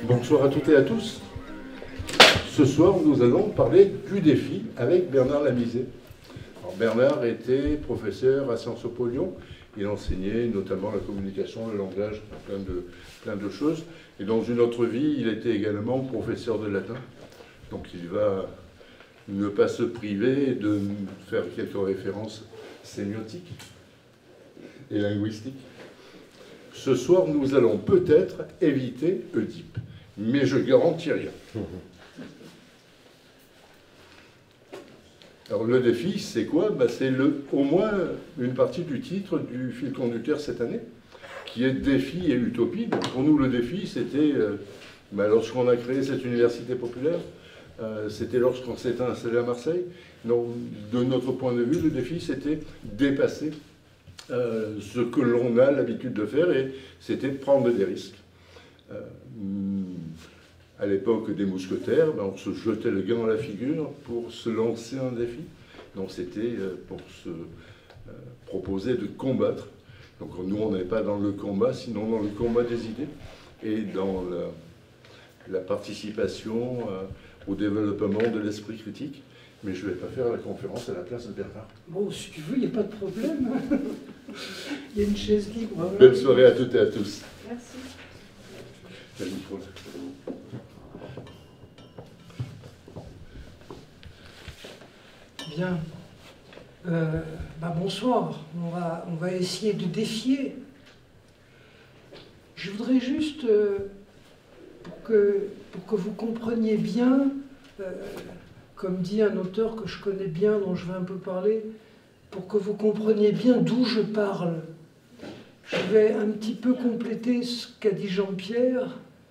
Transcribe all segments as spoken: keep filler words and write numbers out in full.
Bonsoir à toutes et à tous. Ce soir, nous allons parler du défi avec Bernard Lamizé. Alors, Bernard était professeur à Sciences Po Lyon. Il enseignait notamment la communication, le langage, plein de, plein de choses. Et dans une autre vie, il était également professeur de latin. Donc il va ne pas se priver de faire quelques références sémiotiques et linguistiques. Ce soir, nous allons peut-être éviter Oedipe, mais je garantis rien. Alors le défi, c'est quoi? Ben, c'est au moins une partie du titre du fil conducteur cette année, qui est défi et utopie. Donc, pour nous, le défi, c'était euh, ben, lorsqu'on a créé cette université populaire, euh, c'était lorsqu'on s'était installé à Marseille. Donc, de notre point de vue, le défi, c'était dépasser euh, ce que l'on a l'habitude de faire, et c'était prendre des risques. Euh, À l'époque des mousquetaires, ben on se jetait le gant à la figure pour se lancer un défi. Donc c'était pour se euh, proposer de combattre. Donc nous, on n'est pas dans le combat, sinon dans le combat des idées et dans la, la participation euh, au développement de l'esprit critique. Mais je ne vais pas faire la conférence à la place de Bernard. Bon, si tu veux, il n'y a pas de problème. Il y a une chaise libre. Belle soirée à toutes et à tous. Merci. Le micro, là. Bien. Euh, bah bonsoir. On va, on va essayer de défier. Je voudrais juste, euh, pour, que, pour que vous compreniez bien, euh, comme dit un auteur que je connais bien, dont je vais un peu parler, pour que vous compreniez bien d'où je parle, je vais un petit peu compléter ce qu'a dit Jean-Pierre.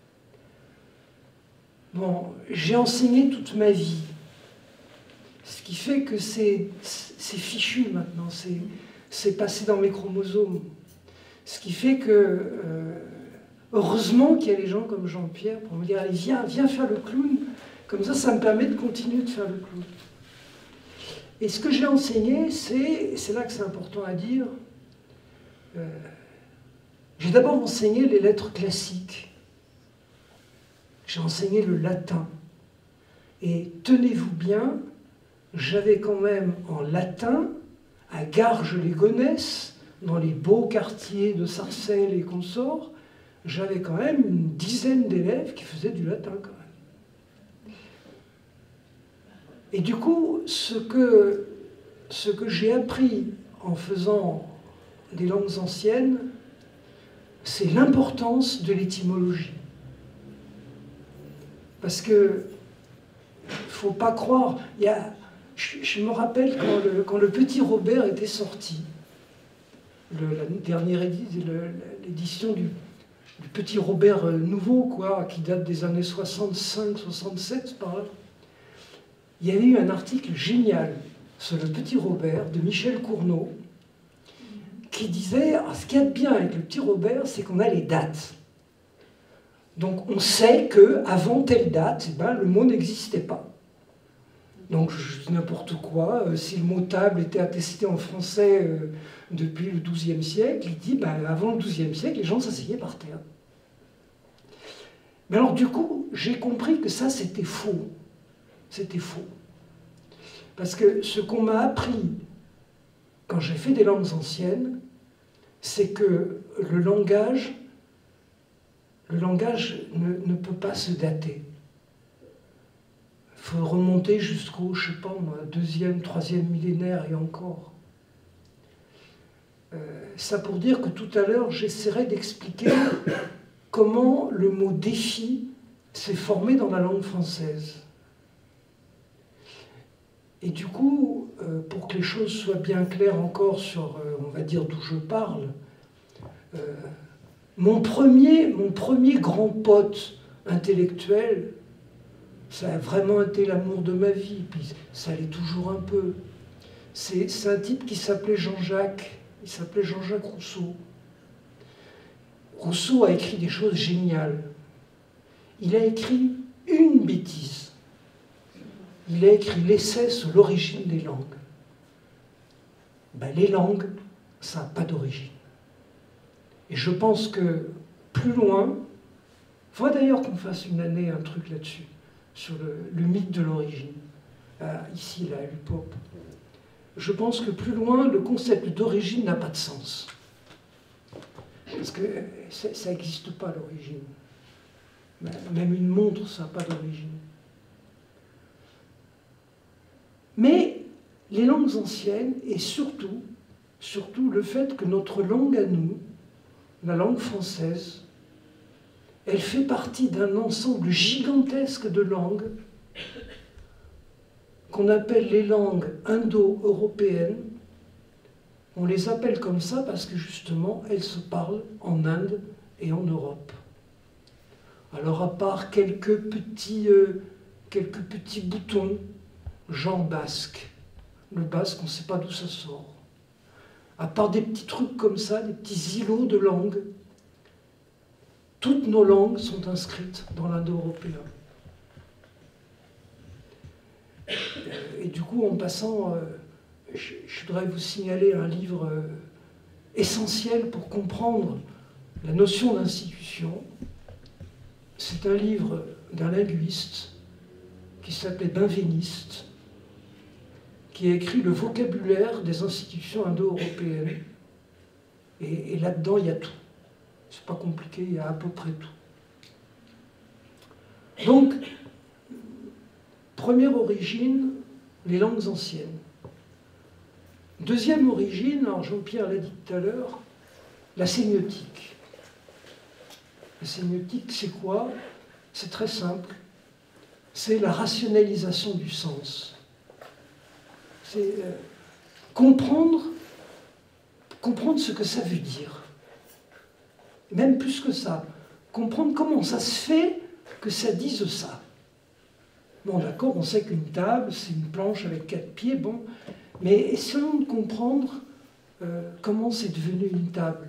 Bon, j'ai enseigné toute ma vie. Ce qui fait que c'est fichu maintenant, c'est passé dans mes chromosomes. Ce qui fait que, euh, heureusement qu'il y a des gens comme Jean-Pierre pour me dire, allez, viens, viens faire le clown. Comme ça, ça me permet de continuer de faire le clown. Et ce que j'ai enseigné, c'est là que c'est important à dire, euh, j'ai d'abord enseigné les lettres classiques. J'ai enseigné le latin. Et tenez-vous bien, j'avais quand même en latin, à Garges-les-Gonesse, dans les beaux quartiers de Sarcelles et consorts, j'avais quand même une dizaine d'élèves qui faisaient du latin quand même. Et du coup, ce que, ce que j'ai appris en faisant des langues anciennes, c'est l'importance de l'étymologie. Parce que, il ne faut pas croire, il y a, je, je me rappelle quand le, quand le Petit Robert était sorti, le, la dernière édition du, du Petit Robert nouveau, quoi, qui date des années soixante-cinq soixante-sept, par là, il y avait eu un article génial sur le Petit Robert de Michel Cournot, qui disait, ah, ce qu'il y a de bien avec le Petit Robert, c'est qu'on a les dates. Donc on sait qu'avant telle date, eh ben, le mot n'existait pas. Donc je dis n'importe quoi, euh, si le mot table était attesté en français euh, depuis le douzième siècle, il dit, ben, avant le douzième siècle, les gens s'asseyaient par terre. Mais alors du coup, j'ai compris que ça c'était faux. C'était faux. Parce que ce qu'on m'a appris quand j'ai fait des langues anciennes, c'est que le langage Le langage ne, ne peut pas se dater. Il faut remonter jusqu'au, je ne sais pas moi, deuxième, troisième millénaire et encore. Euh, ça pour dire que tout à l'heure, j'essaierai d'expliquer comment le mot défi s'est formé dans la langue française. Et du coup, euh, pour que les choses soient bien claires encore sur, euh, on va dire, d'où je parle, euh, Mon premier, mon premier grand pote intellectuel, ça a vraiment été l'amour de ma vie, puis ça l'est toujours un peu. C'est un type qui s'appelait Jean-Jacques, il s'appelait Jean-Jacques Rousseau. Rousseau a écrit des choses géniales. Il a écrit une bêtise. Il a écrit l'essai sur l'origine des langues. Ben, les langues, ça n'a pas d'origine. Et je pense que plus loin, Il faudrait d'ailleurs qu'on fasse une année un truc là-dessus, sur le, le mythe de l'origine. Ah, ici, là, à l'U P O P. Je pense que plus loin, le concept d'origine n'a pas de sens. Parce que ça n'existe pas, l'origine. Même une montre, ça n'a pas d'origine. Mais les langues anciennes, et surtout, surtout le fait que notre langue à nous, la langue française, elle fait partie d'un ensemble gigantesque de langues qu'on appelle les langues indo-européennes. On les appelle comme ça parce que justement, elles se parlent en Inde et en Europe. Alors à part quelques petits, euh, quelques petits boutons, genre basque. Le basque, on ne sait pas d'où ça sort. À part des petits trucs comme ça, des petits îlots de langues, toutes nos langues sont inscrites dans l'indo-européen. Et du coup, en passant, euh, je, je voudrais vous signaler un livre euh, essentiel pour comprendre la notion d'institution. C'est un livre d'un linguiste qui s'appelait Benveniste, qui a écrit le vocabulaire des institutions indo-européennes. Et, et là-dedans, il y a tout. C'est pas compliqué, il y a à peu près tout. Donc, première origine, les langues anciennes. Deuxième origine, alors Jean-Pierre l'a dit tout à l'heure, la sémiotique. La sémiotique, c'est quoi? C'est très simple. C'est la rationalisation du sens. C'est euh, comprendre, comprendre ce que ça veut dire. Même plus que ça, comprendre comment ça se fait que ça dise ça. Bon, d'accord, on sait qu'une table, c'est une planche avec quatre pieds, bon, mais essayons de comprendre euh, comment c'est devenu une table.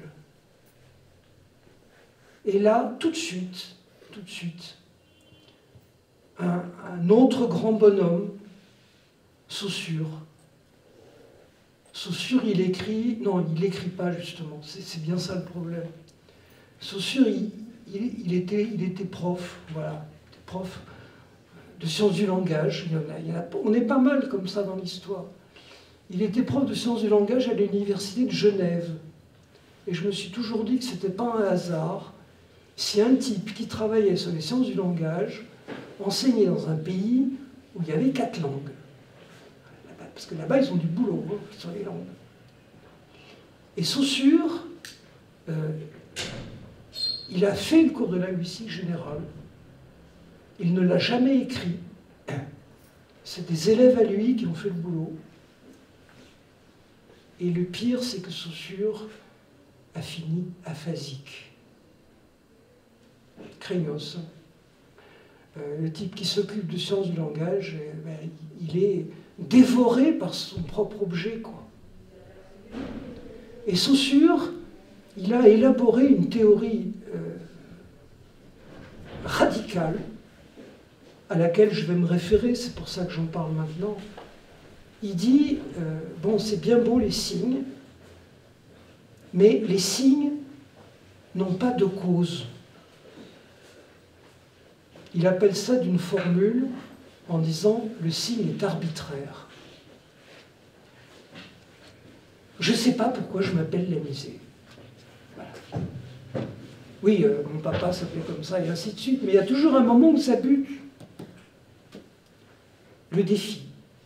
Et là, tout de suite, tout de suite, un, un autre grand bonhomme, Saussure. Saussure, il écrit, non, il n'écrit pas justement, c'est bien ça le problème. Saussure, il, il, il, était, il était prof, voilà, prof de sciences du langage. Il y en a, il y en a, on est pas mal comme ça dans l'histoire. Il était prof de sciences du langage à l'université de Genève. Et je me suis toujours dit que ce n'était pas un hasard si un type qui travaillait sur les sciences du langage enseignait dans un pays où il y avait quatre langues. Parce que là-bas, ils ont du boulot hein, sur les langues. Et Saussure, euh, il a fait le cours de linguistique générale. Il ne l'a jamais écrit. C'est des élèves à lui qui ont fait le boulot. Et le pire, c'est que Saussure a fini aphasique. Craignos. Euh, le type qui s'occupe de sciences du langage, euh, ben, il est dévoré par son propre objet, quoi. Et Saussure, il a élaboré une théorie euh, radicale à laquelle je vais me référer, c'est pour ça que j'en parle maintenant. Il dit, euh, bon, c'est bien beau les signes, mais les signes n'ont pas de cause. Il appelle ça d'une formule en disant « le signe est arbitraire ». Je ne sais pas pourquoi je m'appelle Lémisée. Voilà. Oui, euh, mon papa s'appelait comme ça, et ainsi de suite, mais il y a toujours un moment où ça bute. Le défi.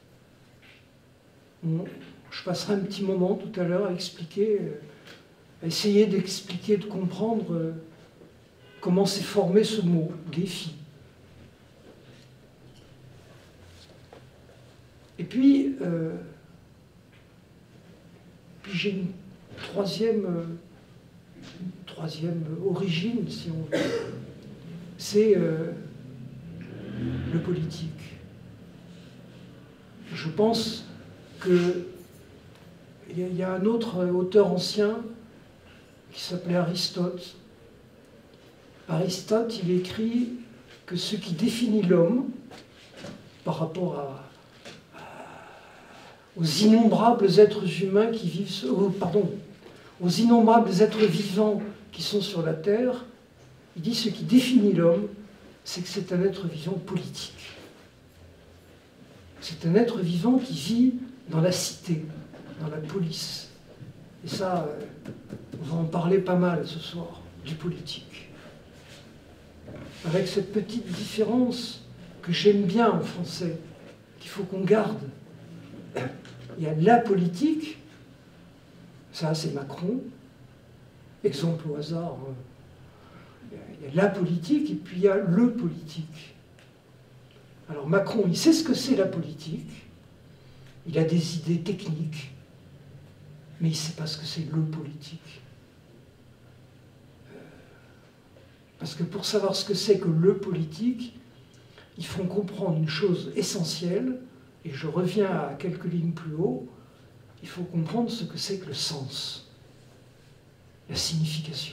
Bon, je passerai un petit moment tout à l'heure à expliquer, euh, à essayer d'expliquer, de comprendre euh, comment s'est formé ce mot, défi. Et puis, euh, puis j'ai une troisième, euh, une troisième origine, si on veut. C'est euh, le politique. Je pense qu'il y, y a un autre auteur ancien qui s'appelait Aristote. Aristote, il écrit que ce qui définit l'homme par rapport à aux innombrables êtres humains qui vivent, oh, pardon, aux innombrables êtres vivants qui sont sur la Terre, Il dit ce qui définit l'homme, c'est que c'est un être vivant politique. C'est un être vivant qui vit dans la cité, dans la police. Et ça, euh, on va en parler pas mal ce soir, du politique. Avec cette petite différence que j'aime bien en français, qu'il faut qu'on garde. Il y a la politique, ça c'est Macron, exemple au hasard. Il y a la politique et puis il y a le politique. Alors Macron, il sait ce que c'est la politique, il a des idées techniques, mais il ne sait pas ce que c'est le politique. Parce que pour savoir ce que c'est que le politique, il faut comprendre une chose essentielle, et je reviens à quelques lignes plus haut, il faut comprendre ce que c'est que le sens, la signification.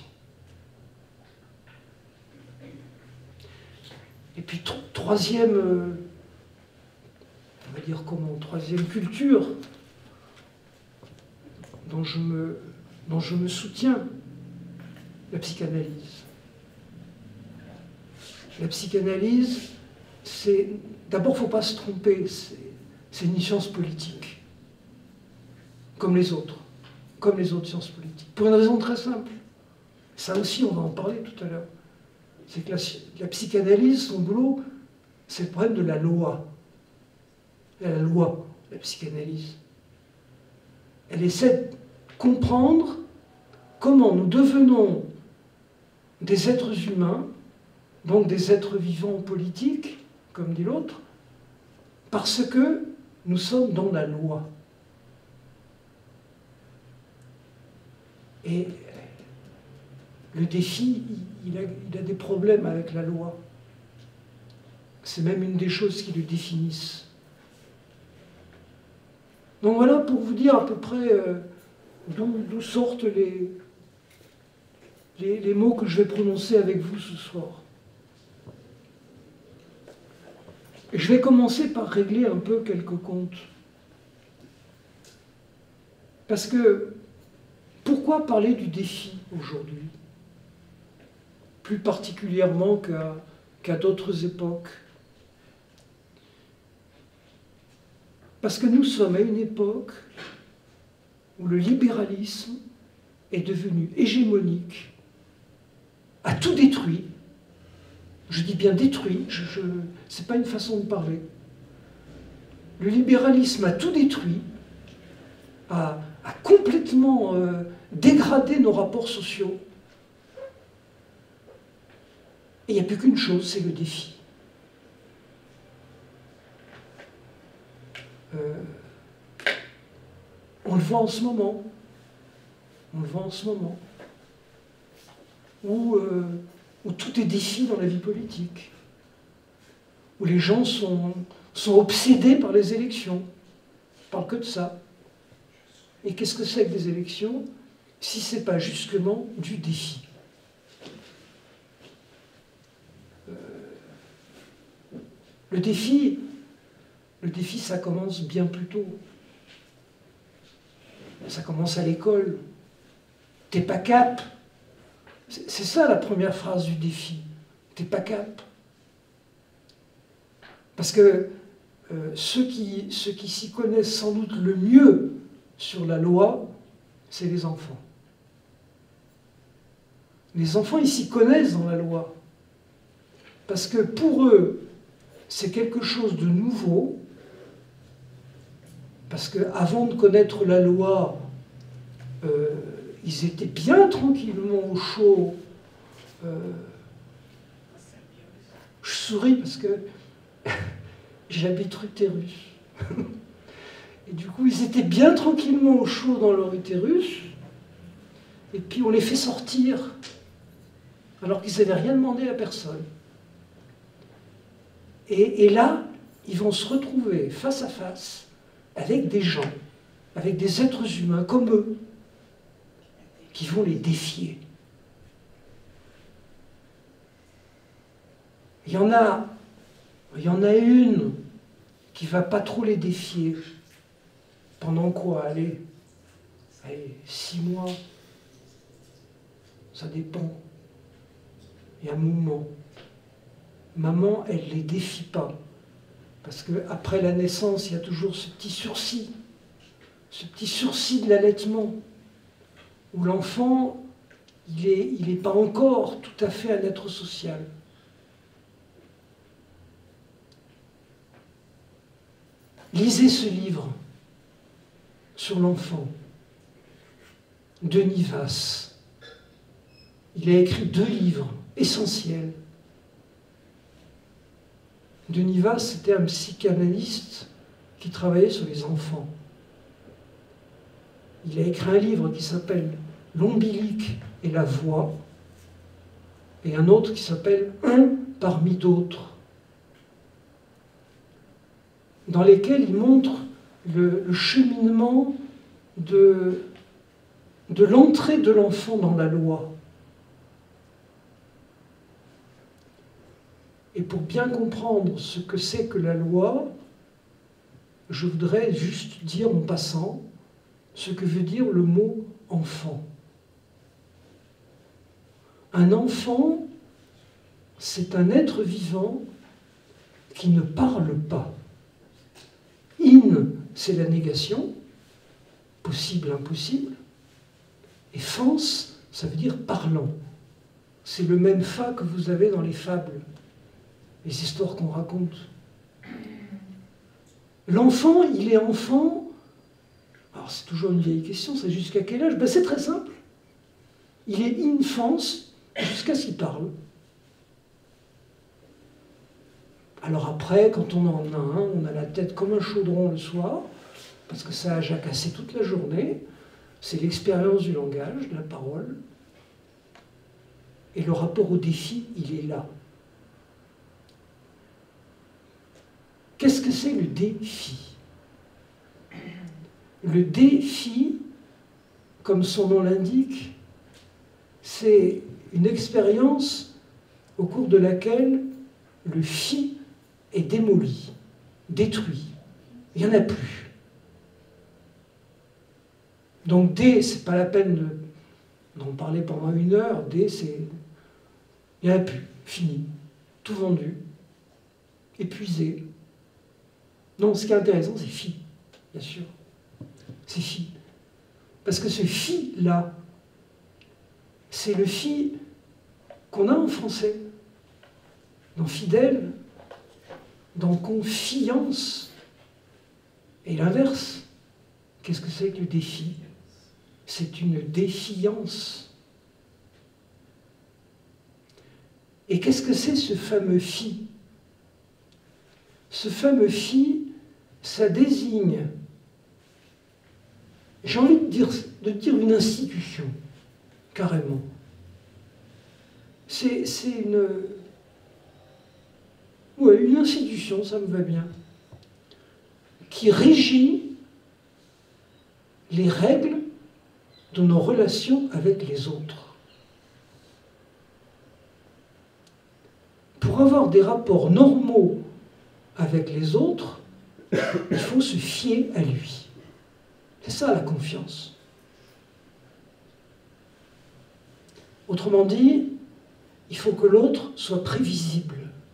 Et puis troisième, euh, on va dire comment, troisième culture dont je me, dont je me soutiens, la psychanalyse. La psychanalyse, c'est... D'abord, il ne faut pas se tromper, c'est une science politique, comme les autres, comme les autres sciences politiques, pour une raison très simple. Ça aussi, on va en parler tout à l'heure. C'est que la, la psychanalyse, son boulot, c'est le problème de la loi. La loi, la psychanalyse. Elle essaie de comprendre comment nous devenons des êtres humains, donc des êtres vivants politiques, comme dit l'autre, parce que nous sommes dans la loi. Et le défi, il a, il a des problèmes avec la loi. C'est même une des choses qui le définissent. Donc voilà pour vous dire à peu près euh, d'où sortent les, les, les mots que je vais prononcer avec vous ce soir. Et je vais commencer par régler un peu quelques comptes. Parce que, pourquoi parler du défi aujourd'hui? Plus particulièrement qu'à qu'à d'autres époques. Parce que nous sommes à une époque où le libéralisme est devenu hégémonique, a tout détruit. Je dis bien détruit, je, je, c'est pas une façon de parler. Le libéralisme a tout détruit, a, a complètement euh, dégradé nos rapports sociaux. Et il n'y a plus qu'une chose, c'est le défi. Euh, on le voit en ce moment. On le voit en ce moment. Où, euh, où tout est défi dans la vie politique. Où les gens sont, sont obsédés par les élections. On ne parle que de ça. Et qu'est-ce que c'est que des élections, si ce n'est pas justement du défi? euh, Le défi, le défi, ça commence bien plus tôt. Ça commence à l'école. T'es pas cap. C'est ça la première phrase du défi. T'es pas cap. Parce que euh, ceux qui, ceux qui s'y connaissent sans doute le mieux sur la loi, c'est les enfants. Les enfants, ils s'y connaissent dans la loi. Parce que pour eux, c'est quelque chose de nouveau. Parce qu'avant de connaître la loi, euh, ils étaient bien tranquillement au chaud. Euh, je souris parce que j'habite utérus. Et du coup, ils étaient bien tranquillement au chaud dans leur utérus. Et puis on les fait sortir, alors qu'ils n'avaient rien demandé à personne. Et, et là, ils vont se retrouver face à face avec des gens, avec des êtres humains comme eux, qui vont les défier. Il y en a, il y en a une qui ne va pas trop les défier. Pendant quoi? Allez, allez, six mois. Ça dépend. et un mouvement. Maman, elle ne les défie pas. Parce qu'après la naissance, il y a toujours ce petit sursis, ce petit sursis de l'allaitement, où l'enfant, il n'est il est pas encore tout à fait un être social. Lisez ce livre sur l'enfant, Denis Vasse. Il a écrit deux livres essentiels. Denis Vasse, c'était un psychanalyste qui travaillait sur les enfants. Il a écrit un livre qui s'appelle « L'ombilic et la voix » et un autre qui s'appelle « Un parmi d'autres », dans lesquels il montre le, le cheminement de, de l'entrée de l'enfant dans la loi. Et pour bien comprendre ce que c'est que la loi, je voudrais juste dire en passant ce que veut dire le mot « enfant ». Un enfant, c'est un être vivant qui ne parle pas. In, c'est la négation, possible, impossible. Et fens, ça veut dire parlant. C'est le même fa que vous avez dans les fables, les histoires qu'on raconte. L'enfant, il est enfant. Alors c'est toujours une vieille question, c'est jusqu'à quel âge? Ben, c'est très simple. Il est infans jusqu'à ce qu'il parle. Alors après, quand on en a un, on a la tête comme un chaudron le soir, parce que ça a jacassé toute la journée. C'est l'expérience du langage, de la parole. Et le rapport au défi, il est là. Qu'est-ce que c'est le défi? Le défi, comme son nom l'indique, c'est une expérience au cours de laquelle le fi est démoli, détruit. Il n'y en a plus. Donc dé, c'est pas la peine d'en parler pendant une heure. Dé, c'est... Il n'y en a plus. Fini. Tout vendu. Épuisé. Non, ce qui est intéressant, c'est fi, bien sûr. C'est fi. Parce que ce fi-là, c'est le fi qu'on a en français. Dans fidèle, dans confiance. Et l'inverse, qu'est-ce que c'est que le défi? C'est une défiance. Et qu'est-ce que c'est ce fameux fi? Ce fameux fi, ça désigne, j'ai envie de dire, de dire une institution, carrément. C'est une... Ouais, une institution, ça me va bien, qui régit les règles de nos relations avec les autres. Pour avoir des rapports normaux avec les autres, il faut se fier à lui. C'est ça la confiance. Autrement dit, il faut que l'autre soit prévisible.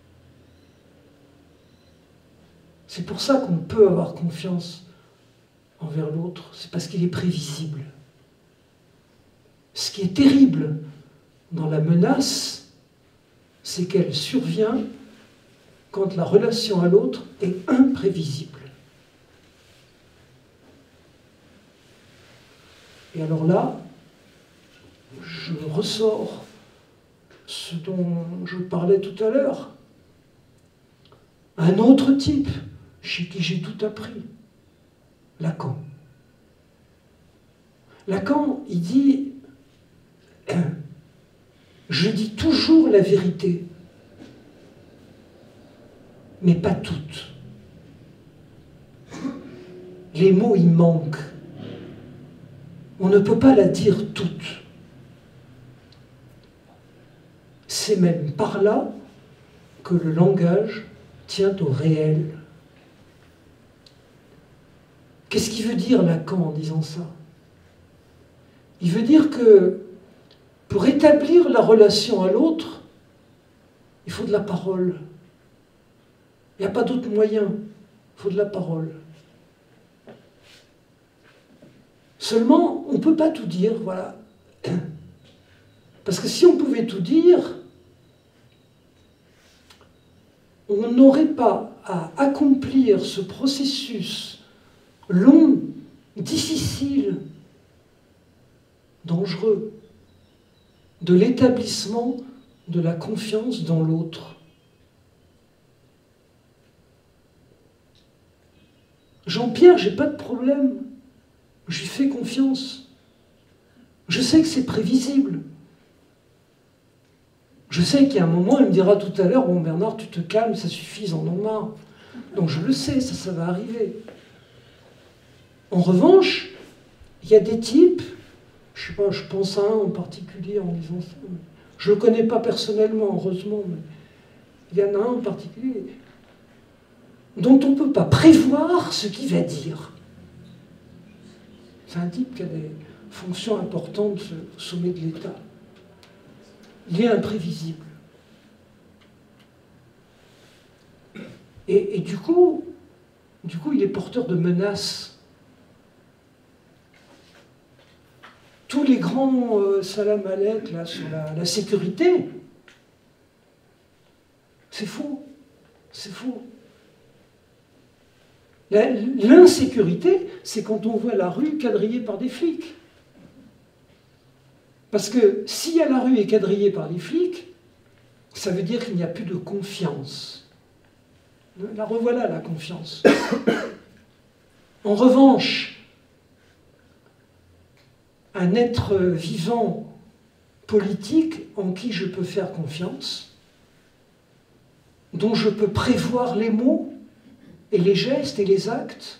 C'est pour ça qu'on peut avoir confiance envers l'autre, c'est parce qu'il est prévisible. Ce qui est terrible dans la menace, c'est qu'elle survient quand la relation à l'autre est imprévisible. Et alors là, je ressors ce dont je parlais tout à l'heure. Un autre type chez qui j'ai tout appris, Lacan. Lacan, il dit « Je dis toujours la vérité, mais pas toutes. Les mots, ils manquent. On ne peut pas la dire toute. C'est même par là que le langage tient au réel. » Qu'est-ce qu'il veut dire Lacan en disant ça? Il veut dire que pour établir la relation à l'autre, Il faut de la parole. Il n'y a pas d'autre moyen. Il faut de la parole. Seulement, on ne peut pas tout dire, voilà. Parce que si on pouvait tout dire, on n'aurait pas à accomplir ce processus long, difficile, dangereux, de l'établissement de la confiance dans l'autre. Jean-Pierre, j'ai pas de problème. Je lui fais confiance. Je sais que c'est prévisible. Je sais qu'il y a un moment, il me dira tout à l'heure, bon Bernard, tu te calmes, ça suffit, ils en ont marre. Donc je le sais, ça, ça va arriver. En revanche, il y a des types, je sais pas, je pense à un en particulier en disant ça, je ne le connais pas personnellement, heureusement, mais il y en a un en particulier dont on ne peut pas prévoir ce qu'il va dire. C'est un type qui a des fonctions importantes au sommet de l'État. Il est imprévisible. Et, et du coup, du coup, il est porteur de menaces. Tous les grands euh, salam alek là sur la, la sécurité, c'est faux. C'est faux. L'insécurité, c'est quand on voit la rue quadrillée par des flics. Parce que si la rue est quadrillée par des flics, ça veut dire qu'il n'y a plus de confiance. La revoilà, la confiance. En revanche, un être vivant politique en qui je peux faire confiance, dont je peux prévoir les mots, et les gestes et les actes,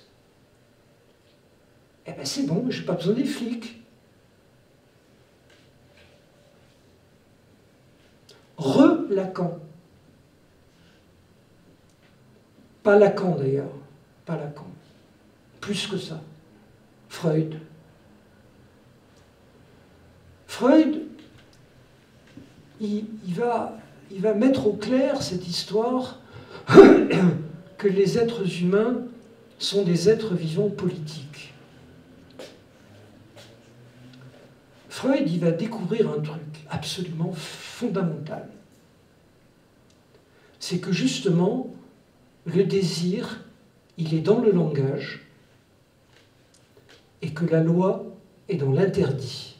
eh bien c'est bon, je n'ai pas besoin des flics. Re-Lacan. Pas Lacan d'ailleurs, pas Lacan. Plus que ça. Freud. Freud, il, il, va, il va mettre au clair cette histoire que les êtres humains sont des êtres vivants politiques. Freud, il va découvrir un truc absolument fondamental. C'est que justement, le désir, il est dans le langage et que la loi est dans l'interdit.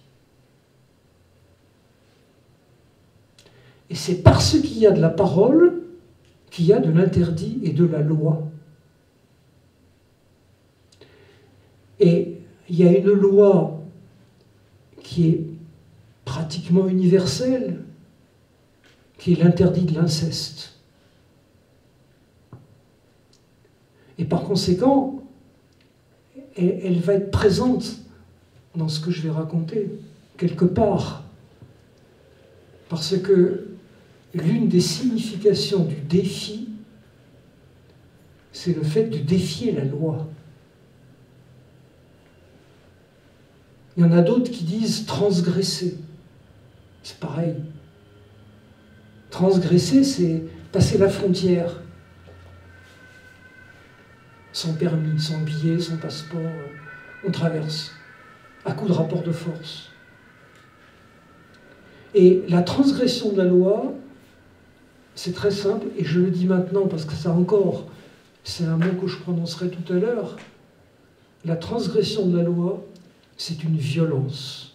Et c'est parce qu'il y a de la parole qu'il y a de l'interdit et de la loi. Et il y a une loi qui est pratiquement universelle, qui est l'interdit de l'inceste. Et par conséquent, elle, elle va être présente dans ce que je vais raconter, quelque part. Parce que l'une des significations du défi, c'est le fait de défier la loi. Il y en a d'autres qui disent transgresser. C'est pareil. Transgresser, c'est passer la frontière. Sans permis, sans billet, sans passeport, on traverse, à coup de rapport de force. Et la transgression de la loi, c'est très simple, et je le dis maintenant parce que ça encore, c'est un mot que je prononcerai tout à l'heure. La transgression de la loi, c'est une violence.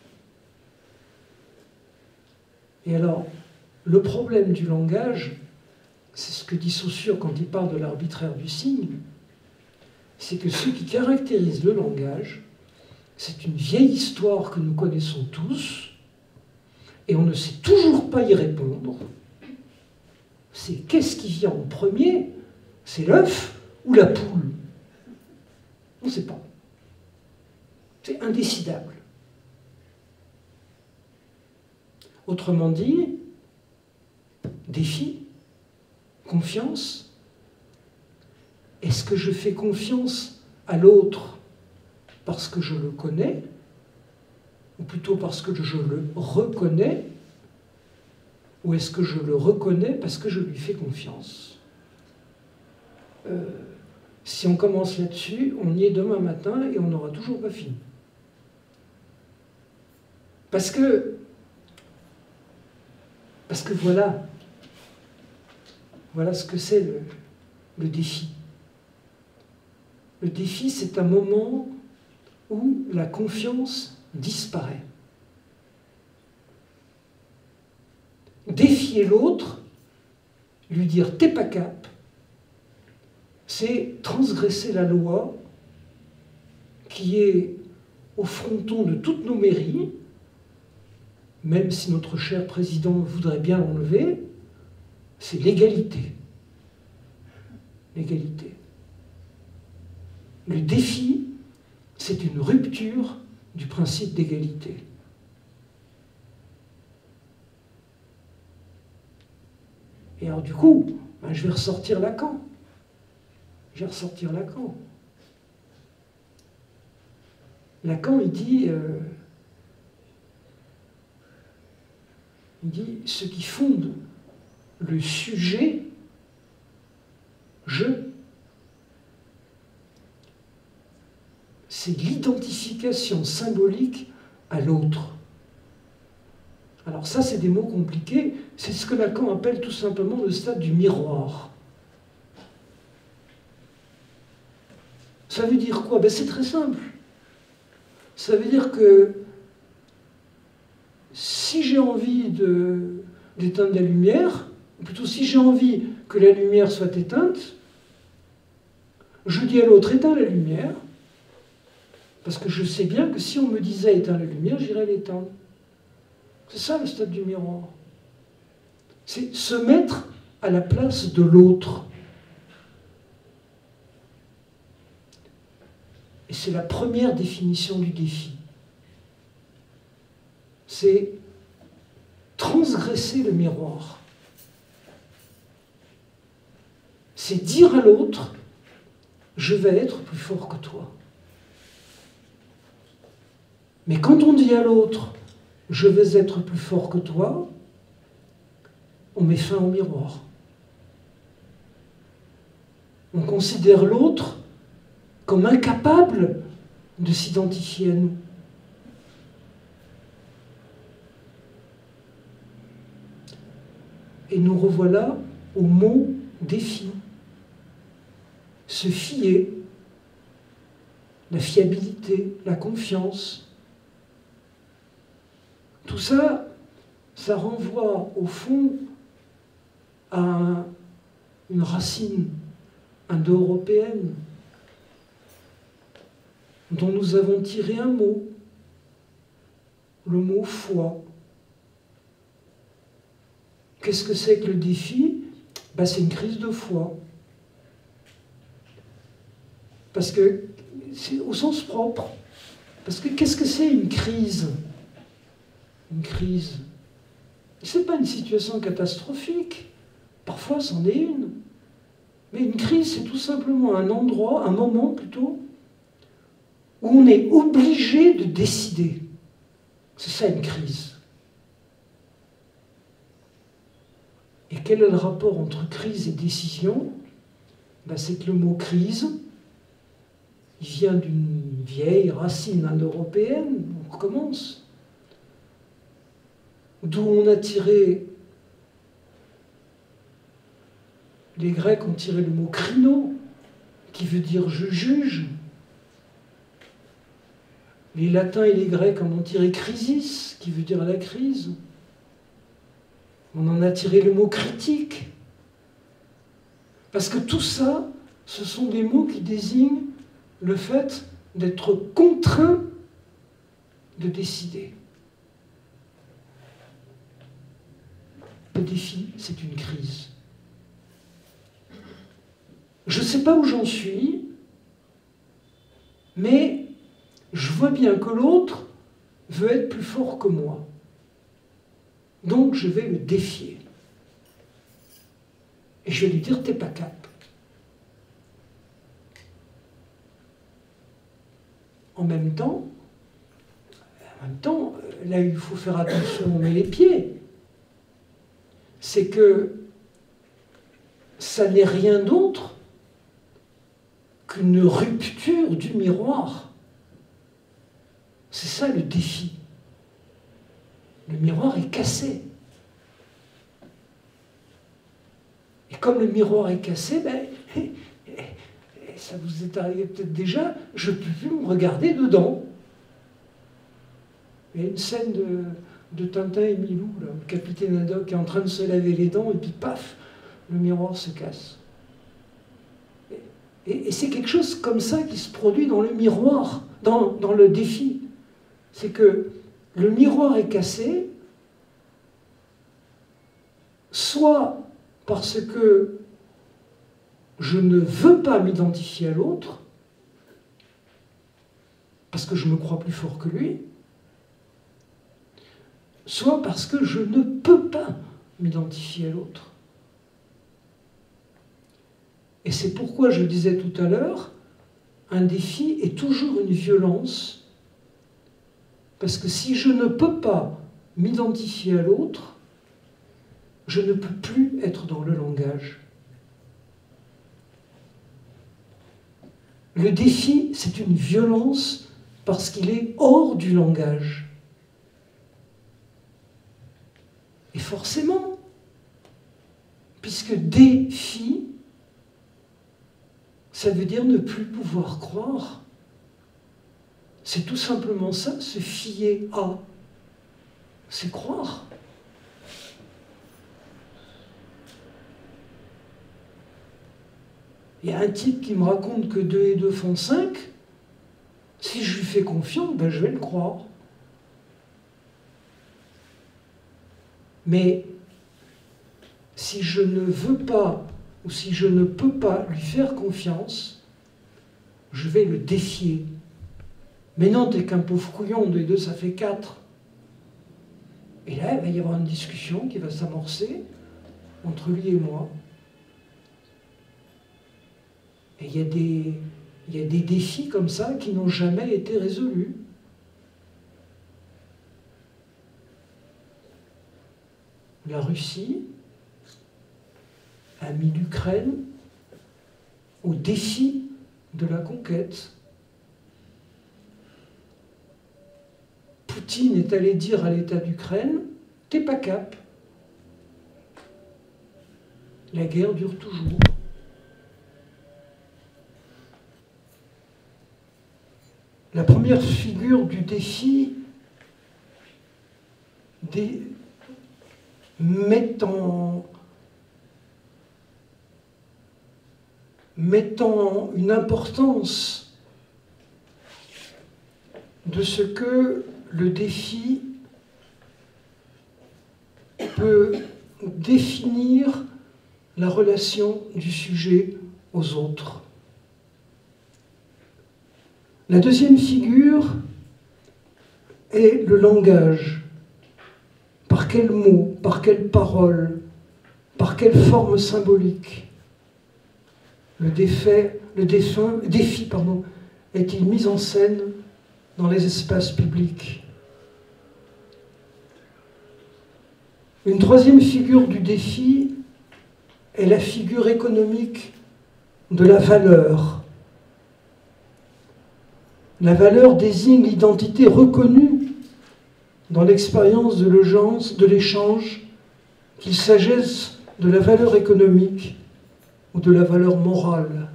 Et alors, le problème du langage, c'est ce que dit Saussure quand il parle de l'arbitraire du signe, c'est que ce qui caractérise le langage, c'est une vieille histoire que nous connaissons tous, et on ne sait toujours pas y répondre. C'est qu'est-ce qui vient en premier? C'est l'œuf ou la poule? On ne sait pas. C'est indécidable. Autrement dit, défi, confiance. Est-ce que je fais confiance à l'autre parce que je le connais, ou plutôt parce que je le reconnais, ou est-ce que je le reconnais parce que je lui fais confiance? euh, Si on commence là-dessus, on y est demain matin et on n'aura toujours pas fini. Parce que, parce que voilà, voilà ce que c'est le, le défi. Le défi, c'est un moment où la confiance disparaît. Défier l'autre, lui dire « t'es pas cap », c'est transgresser la loi qui est au fronton de toutes nos mairies, même si notre cher président voudrait bien l'enlever, c'est l'égalité. L'égalité. Le défi, c'est une rupture du principe d'égalité. Et alors du coup, ben, je vais ressortir Lacan. Je vais ressortir Lacan. Lacan, il dit, euh, il dit, ce qui fonde le sujet, je, c'est l'identification symbolique à l'autre. Alors ça, c'est des mots compliqués, c'est ce que Lacan appelle tout simplement le stade du miroir. Ça veut dire quoi? Ben, c'est très simple. Ça veut dire que si j'ai envie de, d'éteindre la lumière, ou plutôt si j'ai envie que la lumière soit éteinte, je dis à l'autre, éteins la lumière, parce que je sais bien que si on me disait éteins la lumière, j'irais l'éteindre. C'est ça le stade du miroir. C'est se mettre à la place de l'autre. Et c'est la première définition du défi. C'est transgresser le miroir. C'est dire à l'autre, je vais être plus fort que toi. Mais quand on dit à l'autre, je vais être plus fort que toi, on met fin au miroir. On considère l'autre comme incapable de s'identifier à nous. Et nous revoilà au mot défi. Se fier, la fiabilité, la confiance. Tout ça, ça renvoie au fond à un, une racine indo-européenne dont nous avons tiré un mot, le mot foi. Qu'est-ce que c'est que le défi? Ben, c'est une crise de foi. Parce que c'est au sens propre. Parce que qu'est-ce que c'est une crise? Une crise, ce n'est pas une situation catastrophique. Parfois, c'en est une. Mais une crise, c'est tout simplement un endroit, un moment plutôt, où on est obligé de décider. C'est ça une crise. Et quel est le rapport entre crise et décision? Ben, c'est que le mot crise, il vient d'une vieille racine indo-européenne. On recommence. D'où on a tiré, les Grecs ont tiré le mot krino, qui veut dire je juge. Les Latins et les Grecs en ont tiré crisis, qui veut dire la crise. On en a tiré le mot critique. Parce que tout ça, ce sont des mots qui désignent le fait d'être contraint de décider. Le défi, c'est une crise. Je ne sais pas où j'en suis, mais je vois bien que l'autre veut être plus fort que moi. Donc je vais le défier. Et je vais lui dire, t'es pas cap. En même temps, en même temps, là il faut faire attention, on met les pieds. c'est que ça n'est rien d'autre qu'une rupture du miroir. C'est ça le défi. Le miroir est cassé. Et comme le miroir est cassé, ben, ça vous est arrivé peut-être déjà, je ne peux plus me regarder dedans. Il y a une scène de, de Tintin et Milou, là, le capitaine Haddock est en train de se laver les dents, et puis paf, le miroir se casse. Et, et, et c'est quelque chose comme ça qui se produit dans le miroir, dans, dans le défi. C'est que le miroir est cassé, soit parce que je ne veux pas m'identifier à l'autre, parce que je me crois plus fort que lui, soit parce que je ne peux pas m'identifier à l'autre. Et c'est pourquoi je disais tout à l'heure, un défi est toujours une violence, parce que si je ne peux pas m'identifier à l'autre, je ne peux plus être dans le langage. Le défi, c'est une violence parce qu'il est hors du langage. Et forcément, puisque défi, ça veut dire ne plus pouvoir croire. C'est tout simplement ça, se fier à. C'est croire. Il y a un type qui me raconte que deux et deux font cinq. Si je lui fais confiance, ben je vais le croire. Mais si je ne veux pas, ou si je ne peux pas lui faire confiance, je vais le défier. Mais non, t'es qu'un pauvre couillon, deux et deux, ça fait quatre. Et là, il va y avoir une discussion qui va s'amorcer entre lui et moi. Et il y a des, il y a des défis comme ça qui n'ont jamais été résolus. La Russie a mis l'Ukraine au défi de la conquête. Poutine est allé dire à l'État d'Ukraine, t'es pas cap. La guerre dure toujours. La première figure du défi des, mettant, mettant une importance de ce que le défi peut définir la relation du sujet aux autres. La deuxième figure est le langage. Par quels mots, par quelles paroles, par quelle forme symbolique le, défait, le défunt, défi pardon, est-il mis en scène dans les espaces publics? Une troisième figure du défi est la figure économique de la valeur. La valeur désigne l'identité reconnue dans l'expérience de l'échange, qu'il s'agisse de la valeur économique ou de la valeur morale.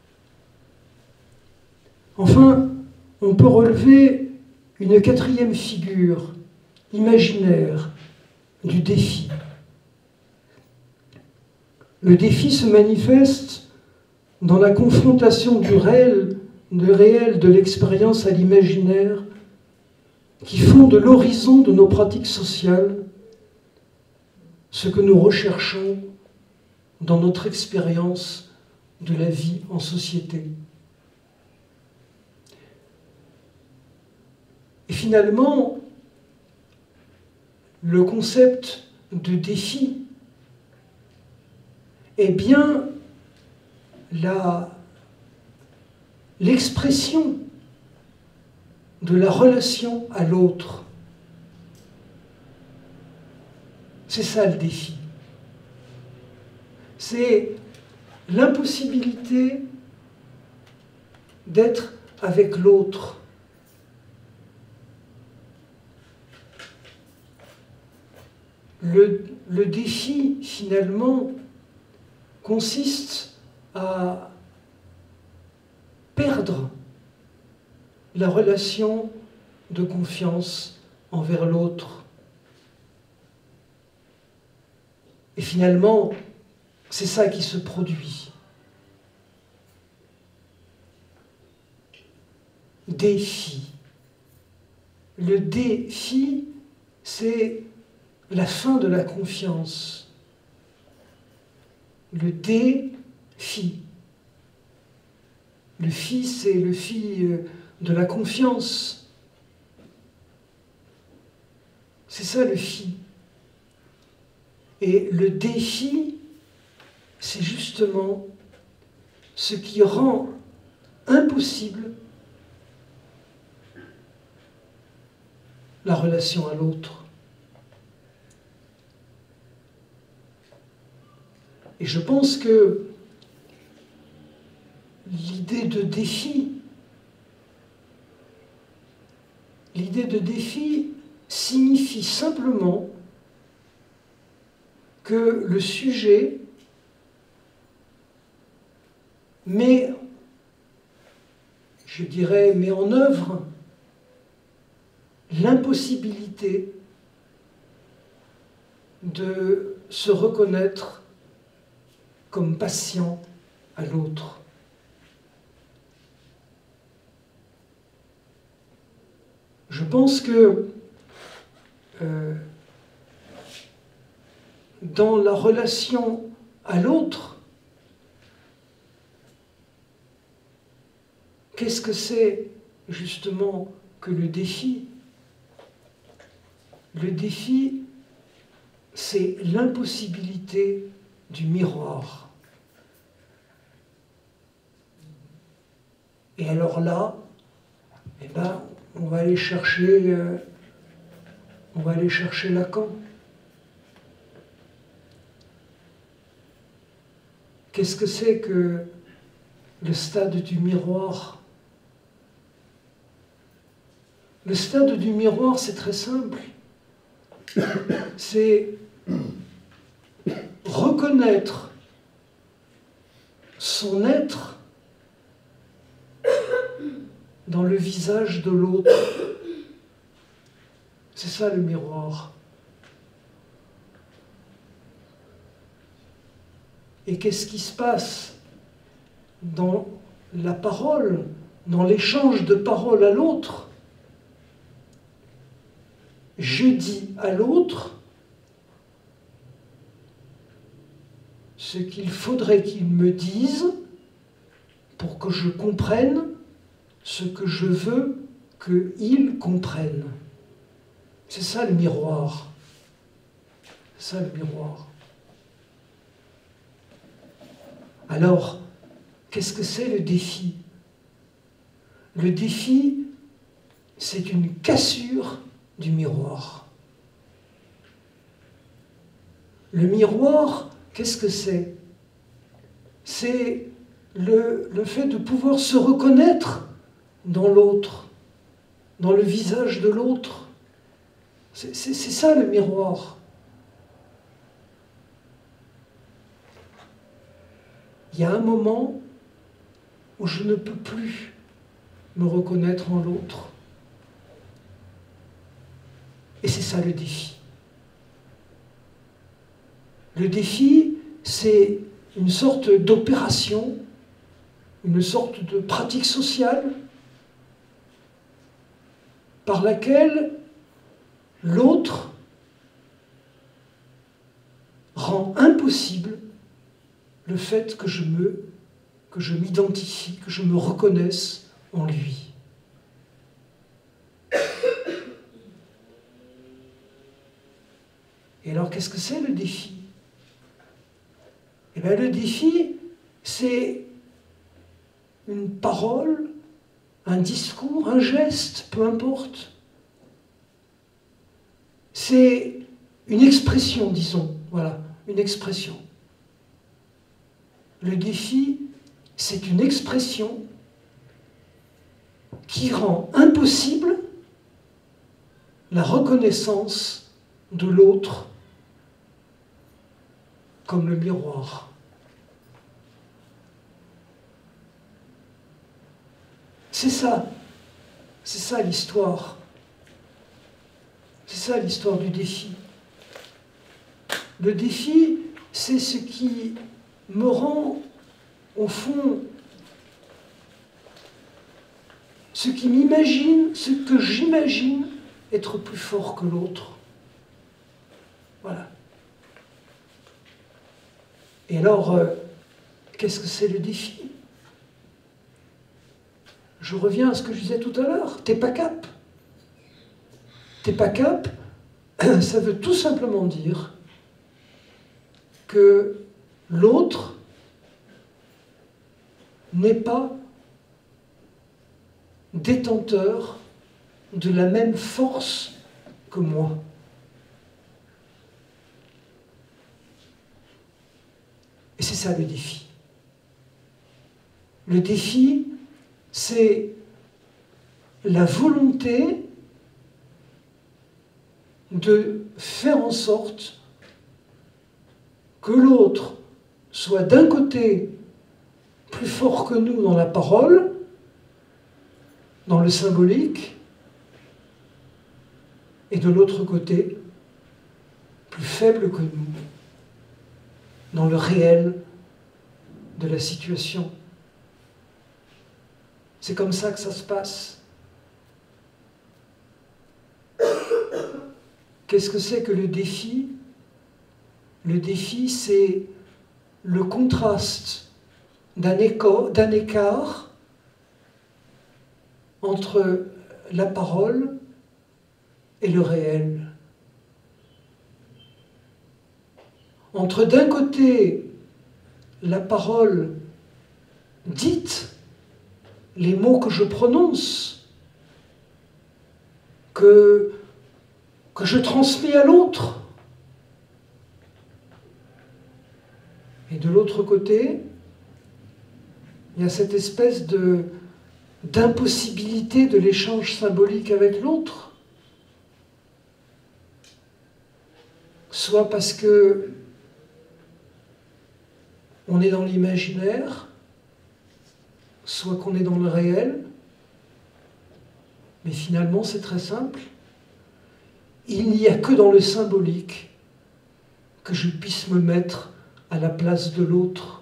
Enfin, on peut relever une quatrième figure imaginaire du défi. Le défi se manifeste dans la confrontation du réel de réel de l'expérience à l'imaginaire qui font de l'horizon de nos pratiques sociales ce que nous recherchons dans notre expérience de la vie en société. Et finalement, le concept de défi est bien la l'expression de la relation à l'autre. C'est ça le défi. c'est l'impossibilité d'être avec l'autre. Le, le défi, finalement, consiste à perdre la relation de confiance envers l'autre. Et finalement, c'est ça qui se produit. Défi. Le défi, c'est la fin de la confiance. Le défi. Le fi, c'est le fi de la confiance. C'est ça le fi. Et le défi, c'est justement ce qui rend impossible la relation à l'autre. Et je pense que l'idée de défi, l'idée de défi signifie simplement que le sujet met, je dirais, met en œuvre l'impossibilité de se reconnaître comme patient à l'autre. Je pense que euh, dans la relation à l'autre, qu'est-ce que c'est justement que le défi? Le défi, c'est l'impossibilité du miroir. Et alors là, eh ben, on va aller chercher, euh, on va aller chercher Lacan. Qu'est-ce que c'est que le stade du miroir? Le stade du miroir, c'est très simple. C'est reconnaître son être dans le visage de l'autre. C'est ça le miroir. Et qu'est-ce qui se passe dans la parole, dans l'échange de parole à l'autre? Je dis à l'autre ce qu'il faudrait qu'il me dise pour que je comprenne ce que je veux qu'il comprenne. C'est ça le miroir. C'est ça le miroir. Alors, qu'est-ce que c'est le défi? Le défi, c'est une cassure du miroir. Le miroir, qu'est-ce que c'est? C'est le, le fait de pouvoir se reconnaître dans l'autre, dans le visage de l'autre. C'est ça le miroir. Il y a un moment où je ne peux plus me reconnaître en l'autre. Et c'est ça le défi. Le défi, c'est une sorte d'opération, une sorte de pratique sociale par laquelle l'autre rend impossible le fait que je me, que je m'identifie, que je me reconnaisse en lui. Et alors, qu'est-ce que c'est le défi? Eh bien, le défi, c'est une parole, un discours, un geste, peu importe. C'est une expression, disons, voilà, une expression. le défi, c'est une expression qui rend impossible la reconnaissance de l'autre comme le miroir. C'est ça, c'est ça l'histoire. C'est ça l'histoire du défi. Le défi, c'est ce qui me rend, au fond, ce qui m'imagine, ce que j'imagine être plus fort que l'autre. Voilà. Et alors, euh, qu'est-ce que c'est le défi? Je reviens à ce que je disais tout à l'heure. T'es pas cap. T'es pas cap, ça veut tout simplement dire que l'autre n'est pas détenteur de la même force que moi. Et c'est ça le défi. Le défi, c'est la volonté de faire en sorte que l'autre soit d'un côté plus fort que nous dans la parole, dans le symbolique, et de l'autre côté, plus faible que nous, dans le réel de la situation. C'est comme ça que ça se passe. Qu'est-ce que c'est que le défi? Le défi, c'est le contraste d'un écart entre la parole et le réel. Entre d'un côté la parole dite, les mots que je prononce, que, que je transmets à l'autre, et de l'autre côté, il y a cette espèce de, d'impossibilité de l'échange symbolique avec l'autre, soit parce que on est dans l'imaginaire, soit qu'on est dans le réel, mais finalement c'est très simple. Il n'y a que dans le symbolique que je puisse me mettre à la place de l'autre.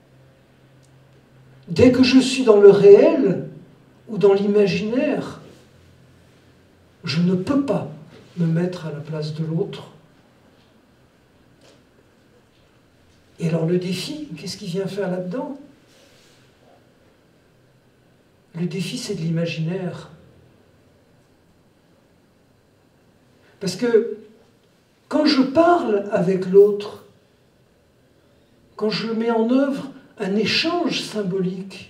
Dès que je suis dans le réel ou dans l'imaginaire, je ne peux pas me mettre à la place de l'autre. Et alors le défi, qu'est-ce qu'il vient faire là-dedans? Le défi, c'est de l'imaginaire. Parce que quand je parle avec l'autre, quand je mets en œuvre un échange symbolique,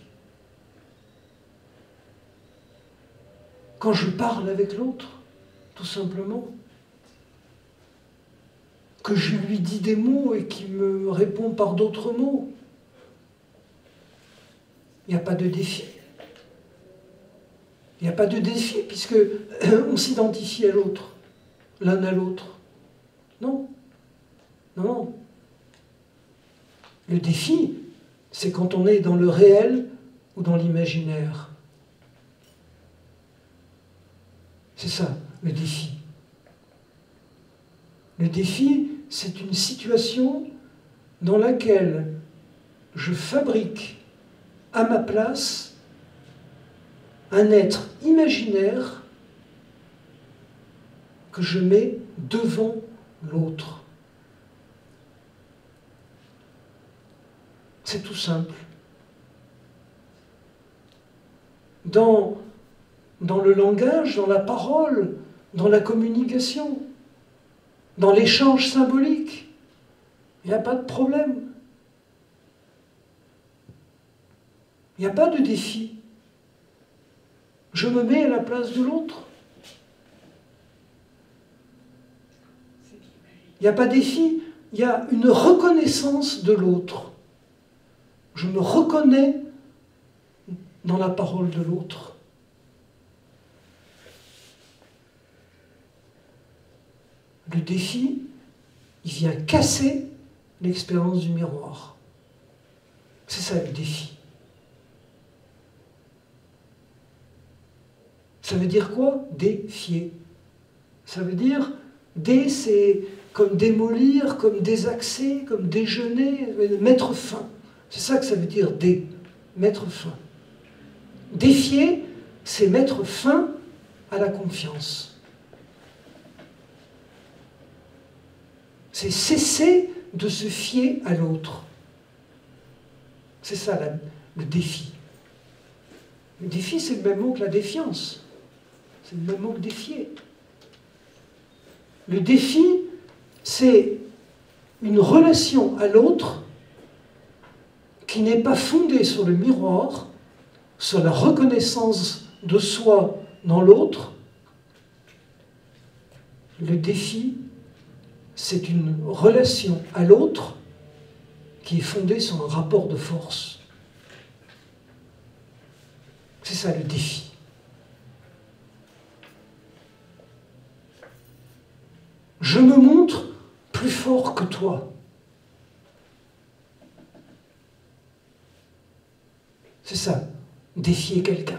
quand je parle avec l'autre, tout simplement, que je lui dis des mots et qu'il me répond par d'autres mots, il n'y a pas de défi. Il n'y a pas de défi, puisque on s'identifie à l'autre, l'un à l'autre. Non. Non, non. Le défi, c'est quand on est dans le réel ou dans l'imaginaire. C'est ça, le défi. Le défi, c'est une situation dans laquelle je fabrique à ma place un être imaginaire que je mets devant l'autre. C'est tout simple. Dans, dans le langage, dans la parole, dans la communication, dans l'échange symbolique, il n'y a pas de problème. Il n'y a pas de défi. Je me mets à la place de l'autre. Il n'y a pas de défi, il y a une reconnaissance de l'autre. je me reconnais dans la parole de l'autre. Le défi, il vient casser l'expérience du miroir. C'est ça le défi. Ça veut dire quoi? Défier. Ça veut dire, dé, c'est comme démolir, comme désaxer, comme déjeuner, mettre fin. C'est ça que ça veut dire, dé, mettre fin. Défier, c'est mettre fin à la confiance. C'est cesser de se fier à l'autre. C'est ça la, le défi. Le défi, c'est le même mot que la défiance. C'est le même mot que défier. Le défi, c'est une relation à l'autre qui n'est pas fondée sur le miroir, sur la reconnaissance de soi dans l'autre. Le défi, c'est une relation à l'autre qui est fondée sur un rapport de force. C'est ça le défi. Je me montre plus fort que toi. C'est ça, défier quelqu'un.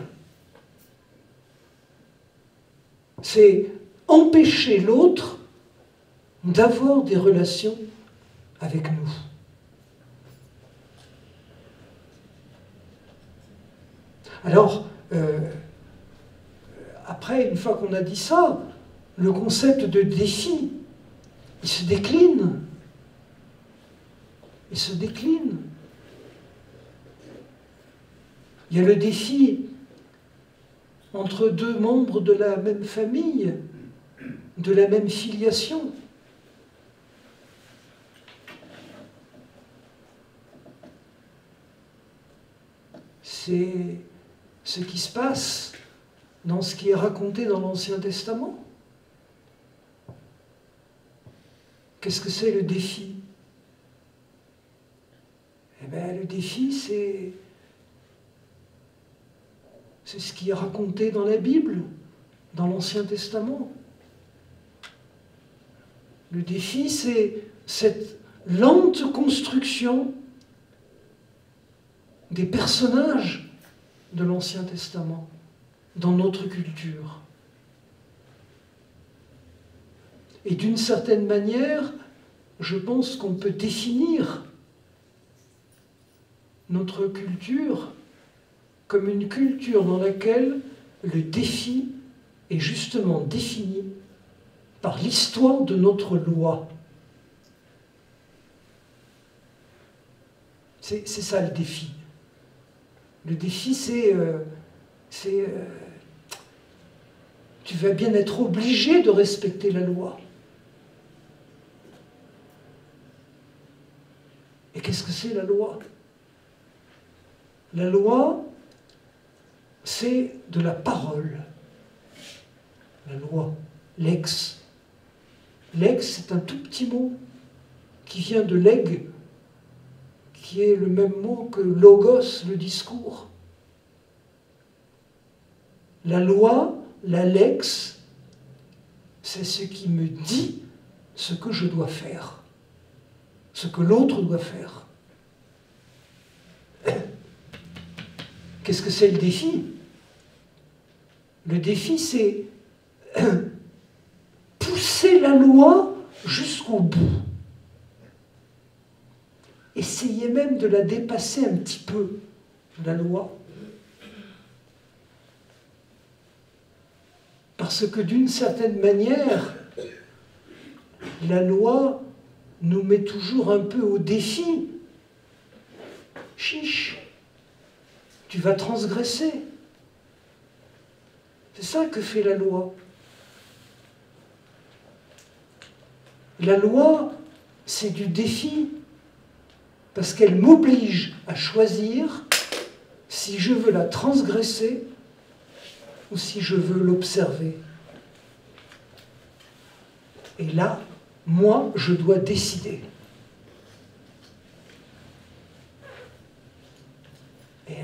C'est empêcher l'autre d'avoir des relations avec nous. Alors, euh, après, une fois qu'on a dit ça, le concept de défi, il se décline. Il se décline. Il y a le défi entre deux membres de la même famille, de la même filiation. C'est ce qui se passe dans ce qui est raconté dans l'Ancien Testament. Qu'est-ce que c'est le défi? Eh bien, le défi, c'est c'est ce qui est raconté dans la Bible, dans l'Ancien Testament. Le défi, c'est cette lente construction des personnages de l'Ancien Testament dans notre culture. Et d'une certaine manière, je pense qu'on peut définir notre culture comme une culture dans laquelle le défi est justement défini par l'histoire de notre loi. C'est ça le défi. Le défi, c'est... Euh, c'est euh, tu vas bien être obligé de respecter la loi. Et qu'est-ce que c'est la loi? La loi, c'est de la parole. La loi, lex. Lex, c'est un tout petit mot qui vient de leg, qui est le même mot que logos, le discours. La loi, la lex, c'est ce qui me dit ce que je dois faire, ce que l'autre doit faire. Qu'est-ce que c'est le défi? Le défi, c'est pousser la loi jusqu'au bout. Essayer même de la dépasser un petit peu, la loi. Parce que d'une certaine manière, la loi nous met toujours un peu au défi. Chiche, tu vas transgresser. C'est ça que fait la loi. La loi, c'est du défi, parce qu'elle m'oblige à choisir si je veux la transgresser ou si je veux l'observer. Et là, moi, je dois décider.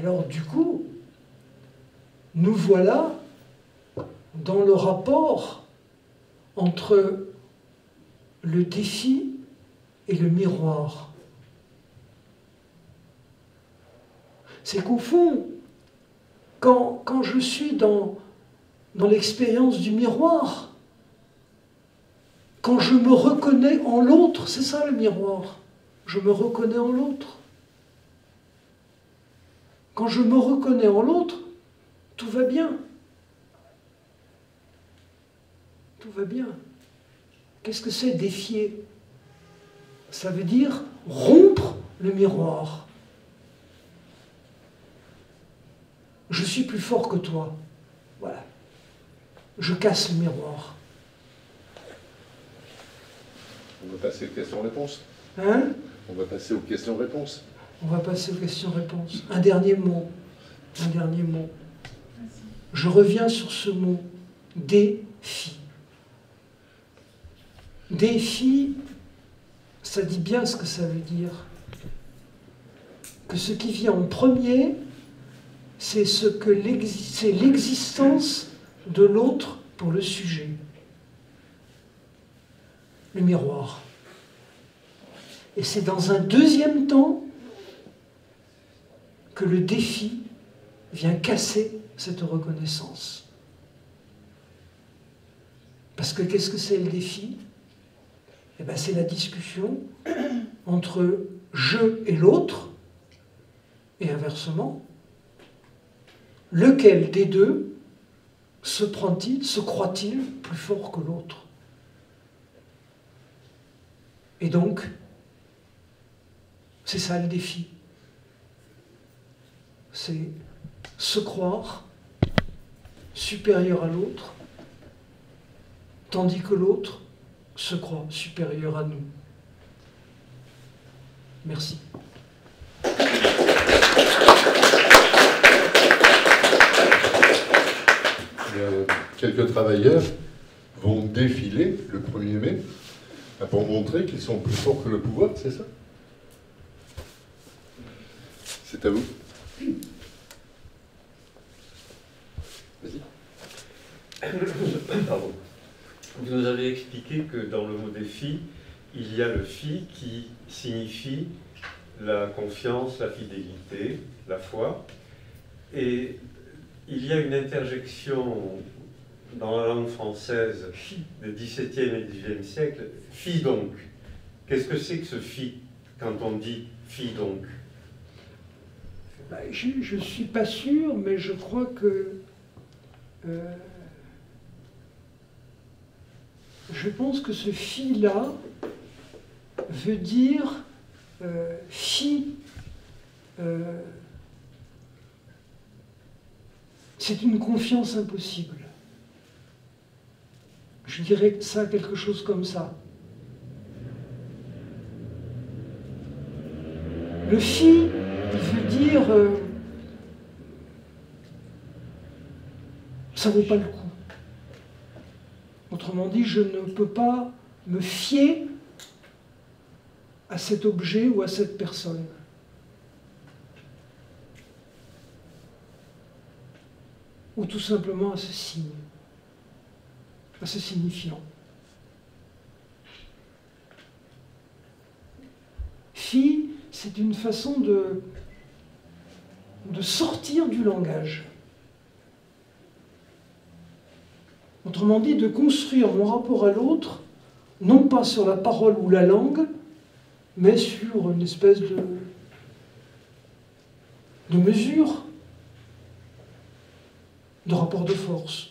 alors du coup, nous voilà dans le rapport entre le défi et le miroir. C'est qu'au fond, quand, quand je suis dans, dans l'expérience du miroir, quand je me reconnais en l'autre, c'est ça le miroir, je me reconnais en l'autre. Quand je me reconnais en l'autre, tout va bien. Tout va bien. Qu'est-ce que c'est défier? Ça veut dire rompre le miroir. Je suis plus fort que toi. Voilà. Je casse le miroir. On va passer aux questions-réponses. Hein? On va passer aux questions-réponses. On va passer aux questions-réponses. Un dernier mot. Un dernier mot. Je reviens sur ce mot. Défi. Défi, ça dit bien ce que ça veut dire. Que ce qui vient en premier, c'est ce que l'exi- c'est l'existence de l'autre pour le sujet. Le miroir. Et c'est dans un deuxième temps que le défi vient casser cette reconnaissance. Parce que qu'est-ce que c'est le défi? Eh bien, c'est la discussion entre je et l'autre, et inversement. Lequel des deux se prend-il, se croit-il plus fort que l'autre? Et donc, c'est ça le défi. C'est se croire supérieur à l'autre, tandis que l'autre se croit supérieur à nous. Merci. Euh, quelques travailleurs vont défiler le premier mai pour montrer qu'ils sont plus forts que le pouvoir, c'est ça? C'est à vous. Vas-y. Pardon. Vous nous avez expliqué que dans le mot défi, il y a le fi qui signifie la confiance, la fidélité, la foi. Et il y a une interjection dans la langue française du dix-septième et dix-huitième siècle, fi donc. Qu'est-ce que c'est que ce fi quand on dit fi donc? Ben, je ne suis pas sûr, mais je crois que euh, je pense que ce fi-là veut dire euh, fi. Euh, c'est une confiance impossible. Je dirais ça, quelque chose comme ça. Le fi, il veut dire euh, ça ne vaut pas le coup. Autrement dit, je ne peux pas me fier à cet objet ou à cette personne. Ou tout simplement à ce signe, à ce signifiant. Fi, c'est une façon de, de sortir du langage. Autrement dit, de construire mon rapport à l'autre, non pas sur la parole ou la langue, mais sur une espèce de, de mesure, de rapport de force.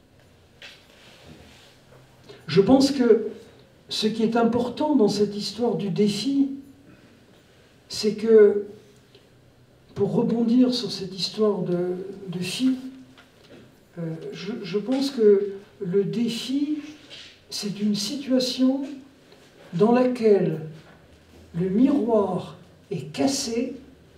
Je pense que ce qui est important dans cette histoire du défi, c'est que, pour rebondir sur cette histoire de, de fi, euh, je, je pense que le défi, c'est une situation dans laquelle le miroir est cassé,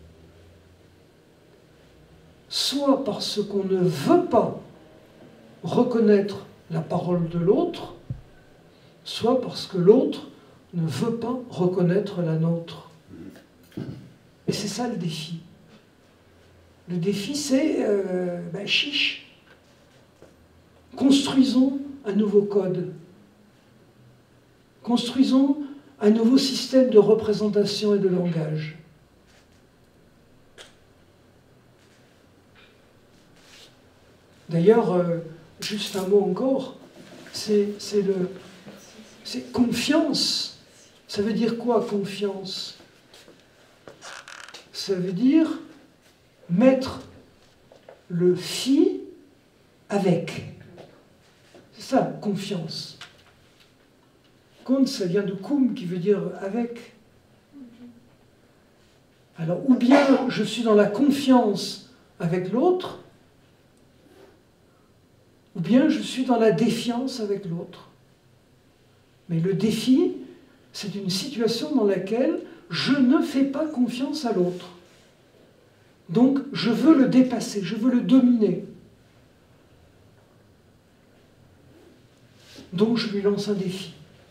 soit parce qu'on ne veut pas reconnaître la parole de l'autre, soit parce que l'autre ne veut pas reconnaître la nôtre. Et c'est ça le défi. Le défi, c'est euh, ben, chiche. Construisons un nouveau code. Construisons un nouveau système de représentation et de langage. D'ailleurs, euh, juste un mot encore, c'est le... c'est confiance. Ça veut dire quoi, confiance? Ça veut dire mettre le fi avec. C'est ça, confiance. Kont, ça vient de cum, qui veut dire avec. Alors, ou bien je suis dans la confiance avec l'autre, ou bien je suis dans la défiance avec l'autre. Mais le défi, c'est une situation dans laquelle je ne fais pas confiance à l'autre. Donc, je veux le dépasser, je veux le dominer. Donc, je lui lance un défi.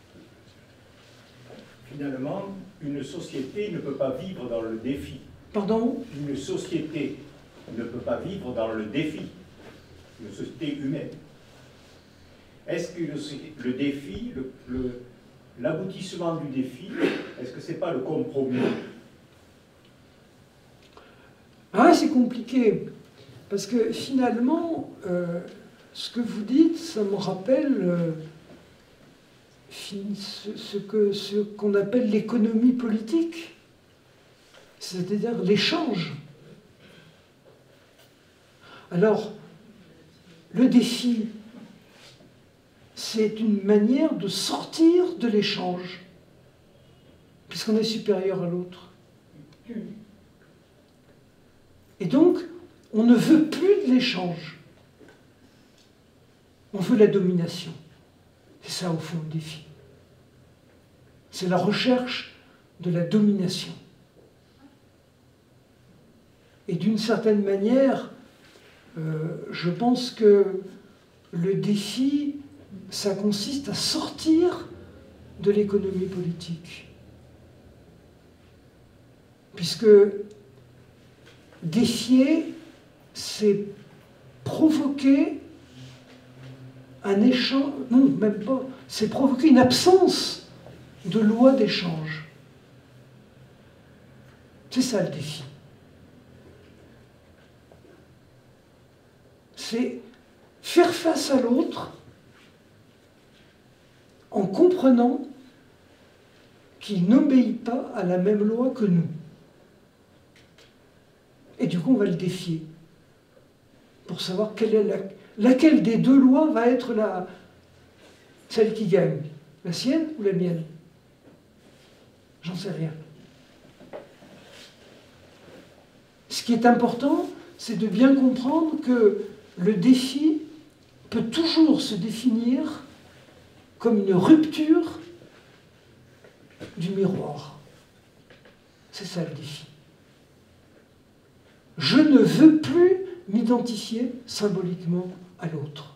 Finalement, une société ne peut pas vivre dans le défi. Pardon? Une société ne peut pas vivre dans le défi. Une société humaine. Est-ce que le, le défi, l'aboutissement du défi, est-ce que ce n'est pas le compromis? Ah, c'est compliqué. Parce que finalement, euh, ce que vous dites, ça me rappelle euh, ce que, ce qu'on appelle l'économie politique, c'est-à-dire l'échange. Alors, le défi, c'est une manière de sortir de l'échange, puisqu'on est supérieur à l'autre. Et donc, on ne veut plus de l'échange. On veut la domination. C'est ça, au fond, le défi. C'est la recherche de la domination. Et d'une certaine manière, euh, je pense que le défi, ça consiste à sortir de l'économie politique. Puisque défier, c'est provoquer un échange, non, même pas, c'est provoquer une absence de loi d'échange. C'est ça le défi. C'est faire face à l'autre en comprenant qu'il n'obéit pas à la même loi que nous. Et du coup, on va le défier pour savoir quelle est la, laquelle des deux lois va être la, celle qui gagne. La sienne ou la mienne? J'en sais rien. Ce qui est important, c'est de bien comprendre que le défi peut toujours se définir comme une rupture du miroir. C'est ça le défi. Je ne veux plus m'identifier symboliquement à l'autre.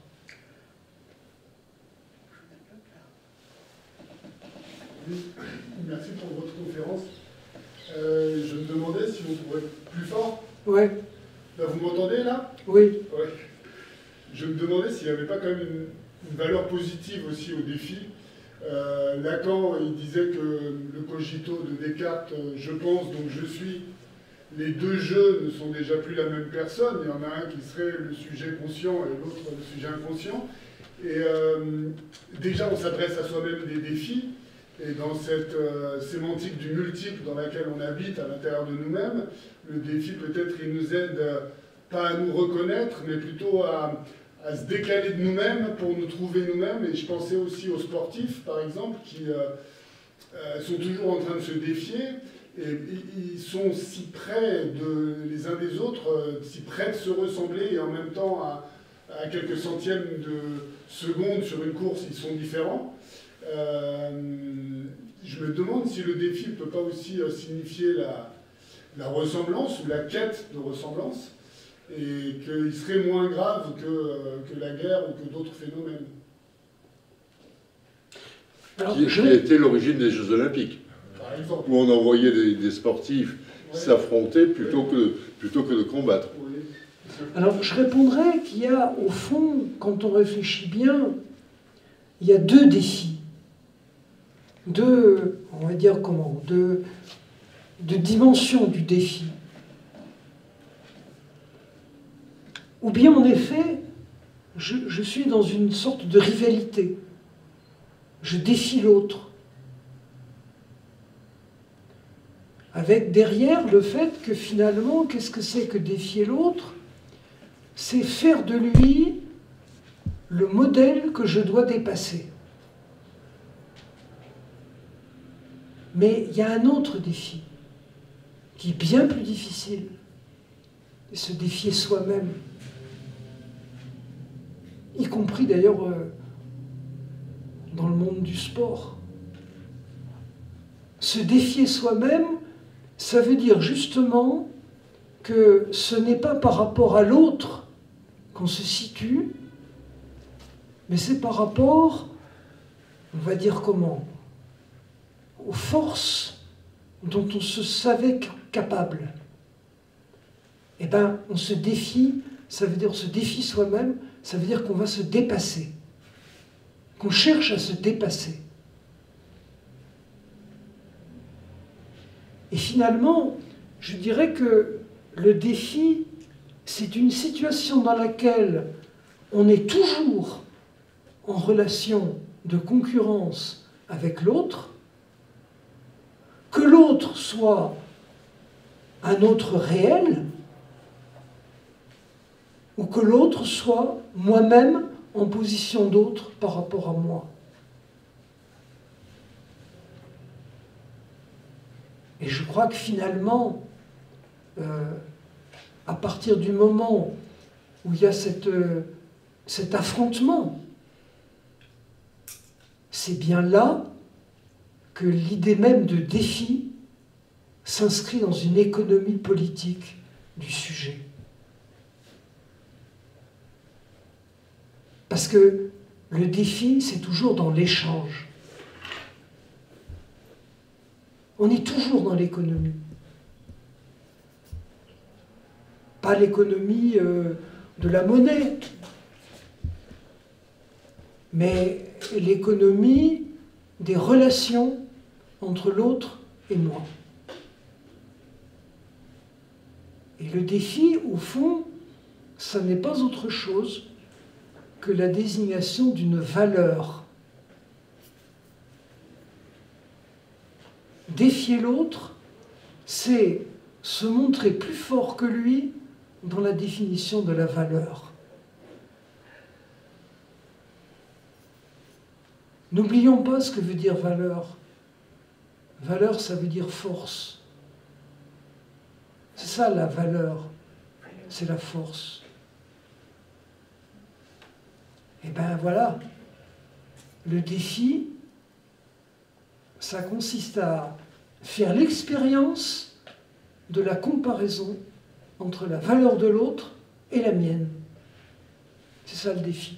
Merci pour votre conférence. Euh, je me demandais si on pourrait être plus fort. Oui. Là, vous m'entendez là? Oui. Ouais. Je me demandais s'il n'y avait pas quand même une, une valeur positive aussi au défi. Euh, Lacan, il disait que le cogito de Descartes, je pense, donc je suis, les deux jeux ne sont déjà plus la même personne. Il y en a un qui serait le sujet conscient et l'autre le sujet inconscient. Et euh, déjà, on s'adresse à soi-même des défis. Et dans cette euh, sémantique du multiple dans laquelle on habite à l'intérieur de nous-mêmes, le défi, peut-être, il nous aide euh, pas à nous reconnaître, mais plutôt à, à se décaler de nous-mêmes pour nous trouver nous-mêmes. Et je pensais aussi aux sportifs, par exemple, qui euh, euh, sont toujours en train de se défier. Et ils sont si près de, les uns des autres, euh, si près de se ressembler, et en même temps, à, à quelques centièmes de seconde sur une course, ils sont différents. Euh, je me demande si le défi ne peut pas aussi euh, signifier la, la ressemblance ou la quête de ressemblance, et qu'il serait moins grave que, euh, que la guerre ou que d'autres phénomènes. Alors, qui, je... qui a été l'origine des Jeux Olympiques, par exemple, où on envoyait des, des sportifs s'affronter plutôt que, plutôt que de combattre. Oui. Alors, je répondrais qu'il y a, au fond, quand on réfléchit bien, il y a deux défis. Deux, on va dire comment, deux, deux dimensions du défi. Ou bien, en effet, je, je suis dans une sorte de rivalité. Je défie l'autre. Avec derrière le fait que finalement, qu'est-ce que c'est que défier l'autre? C'est faire de lui le modèle que je dois dépasser. Mais il y a un autre défi, qui est bien plus difficile, c'est se défier soi-même. Y compris d'ailleurs euh, dans le monde du sport. Se défier soi-même, ça veut dire justement que ce n'est pas par rapport à l'autre qu'on se situe, mais c'est par rapport, on va dire comment, aux forces dont on se savait capable. Eh bien, on se défie, ça veut dire on se défie soi-même, ça veut dire qu'on va se dépasser, qu'on cherche à se dépasser. Et finalement, je dirais que le défi, c'est une situation dans laquelle on est toujours en relation de concurrence avec l'autre, que l'autre soit un autre réel, ou que l'autre soit moi-même en position d'autre par rapport à moi. Et je crois que finalement, euh, à partir du moment où il y a cette, euh, cet affrontement, c'est bien là que l'idée même de défi s'inscrit dans une économie politique du sujet. Parce que le défi, c'est toujours dans l'échange. On est toujours dans l'économie. Pas l'économie euh, de la monnaie, mais l'économie des relations entre l'autre et moi. Et le défi, au fond, ça n'est pas autre chose que la désignation d'une valeur. Défier l'autre, c'est se montrer plus fort que lui dans la définition de la valeur. N'oublions pas ce que veut dire valeur. Valeur, ça veut dire force. C'est ça la valeur, c'est la force. Et bien voilà, le défi, ça consiste à faire l'expérience de la comparaison entre la valeur de l'autre et la mienne. C'est ça le défi.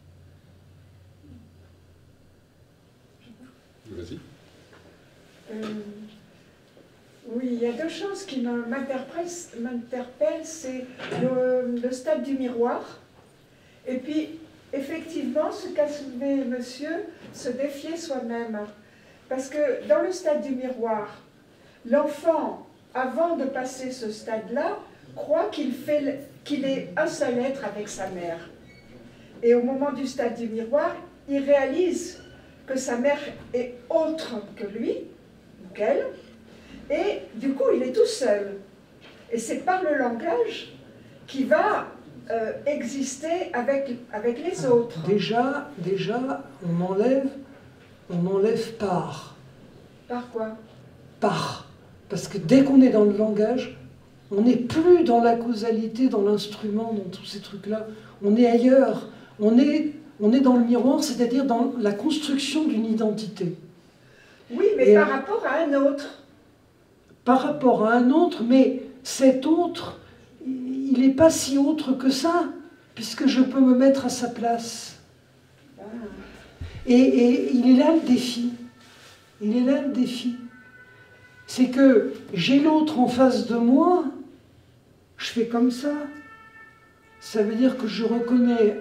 Vas-y. Euh, oui, il y a deux choses qui m'interpellent. C'est le, le stade du miroir. Et puis, effectivement, ce qu'a soulevé monsieur, se défier soi-même. Parce que dans le stade du miroir, l'enfant, avant de passer ce stade-là, croit qu'il fait, qu'il est un seul être avec sa mère. Et au moment du stade du miroir, il réalise que sa mère est autre que lui, ou qu'elle, et du coup, il est tout seul. Et c'est par le langage qu'il va euh, exister avec, avec les autres. Déjà, déjà, on enlève, on enlève par. Par quoi? Par. Parce que dès qu'on est dans le langage, on n'est plus dans la causalité, dans l'instrument, dans tous ces trucs-là. On est ailleurs. On est, on est dans le miroir, c'est-à-dire dans la construction d'une identité. Oui, mais Et par rapport à un autre. Par rapport à un autre, mais cet autre, il n'est pas si autre que ça, puisque je peux me mettre à sa place. Ah. Et, et il est là le défi. Il est là le défi. C'est que j'ai l'autre en face de moi, je fais comme ça. Ça veut dire que je reconnais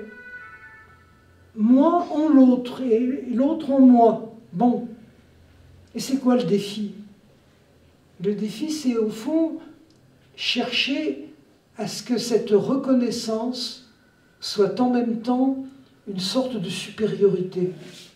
moi en l'autre et l'autre en moi. Bon. Et c'est quoi le défi? Le défi, c'est au fond chercher à ce que cette reconnaissance soit en même temps une sorte de supériorité.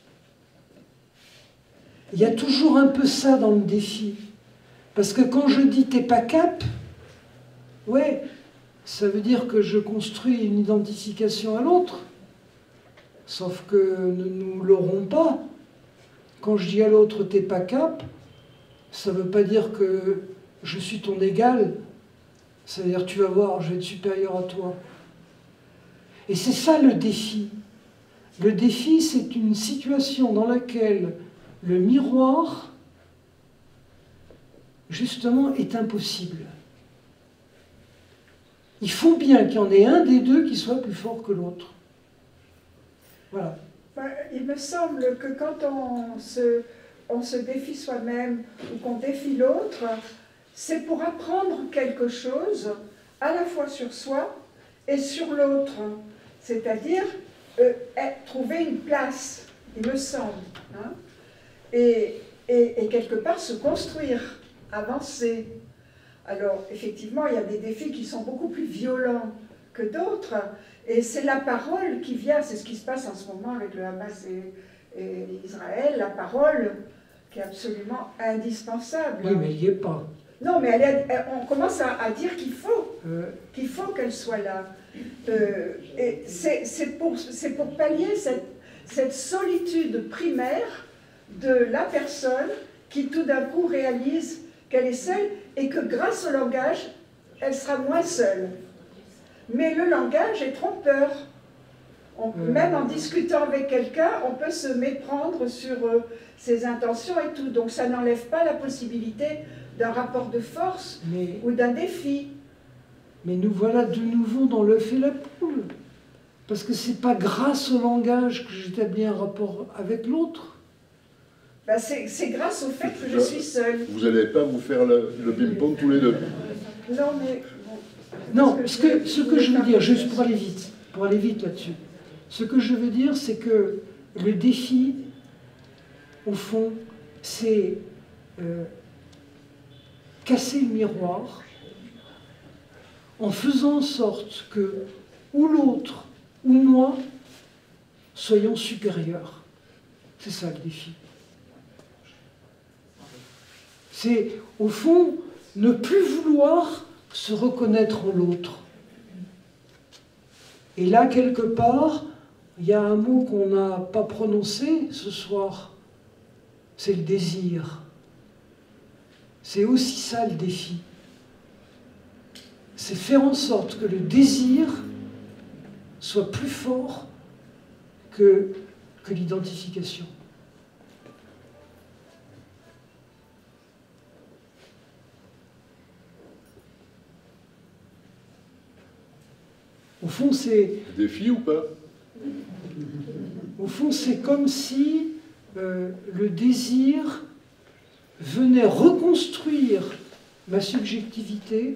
Il y a toujours un peu ça dans le défi. Parce que quand je dis t'es pas cap, ouais, ça veut dire que je construis une identification à l'autre. Sauf que nous ne l'aurons pas. Quand je dis à l'autre t'es pas cap, ça ne veut pas dire que je suis ton égal. Ça veut dire tu vas voir, je vais être supérieur à toi. Et c'est ça le défi. Le défi, c'est une situation dans laquelle le miroir, justement, est impossible. Il faut bien qu'il y en ait un des deux qui soit plus fort que l'autre. Voilà. Ben, il me semble que quand on se, on se défie soi-même ou qu'on défie l'autre, c'est pour apprendre quelque chose à la fois sur soi et sur l'autre. C'est-à-dire euh, trouver une place, il me semble. Hein, et, et, et quelque part se construire, avancer. Alors, effectivement, il y a des défis qui sont beaucoup plus violents que d'autres, et c'est la parole qui vient, c'est ce qui se passe en ce moment avec le Hamas et, et Israël, la parole qui est absolument indispensable. Oui, mais il n'y est pas. Non, mais elle est, elle, on commence à, à dire qu'il faut, euh. qu'il faut qu'elle soit là. Euh, et c'est pour, pour pallier cette, cette solitude primaire de la personne qui tout d'un coup réalise qu'elle est seule et que grâce au langage, elle sera moins seule. Mais le langage est trompeur. On, mmh. Même en discutant avec quelqu'un, on peut se méprendre sur euh, ses intentions et tout. Donc ça n'enlève pas la possibilité d'un rapport de force mais, ou d'un défi. Mais nous voilà de nouveau dans l'œuf et la poule. Parce que c'est pas grâce au langage que j'établis un rapport avec l'autre. Ben c'est grâce au fait que je suis seule. Vous n'allez pas vous faire le, le ping-pong tous les deux. Non, mais... Bon, non, ce que, ce que je veux dire, juste pour aller vite, pour aller vite là-dessus, ce que je veux dire, c'est que le défi, au fond, c'est euh, casser le miroir en faisant en sorte que ou l'autre ou moi soyons supérieurs. C'est ça le défi. C'est, au fond, ne plus vouloir se reconnaître en l'autre. Et là, quelque part, il y a un mot qu'on n'a pas prononcé ce soir, c'est le désir. C'est aussi ça le défi. C'est faire en sorte que le désir soit plus fort que, que l'identification. Au fond, c'est... Défi ou pas? Au fond, c'est comme si euh, le désir venait reconstruire ma subjectivité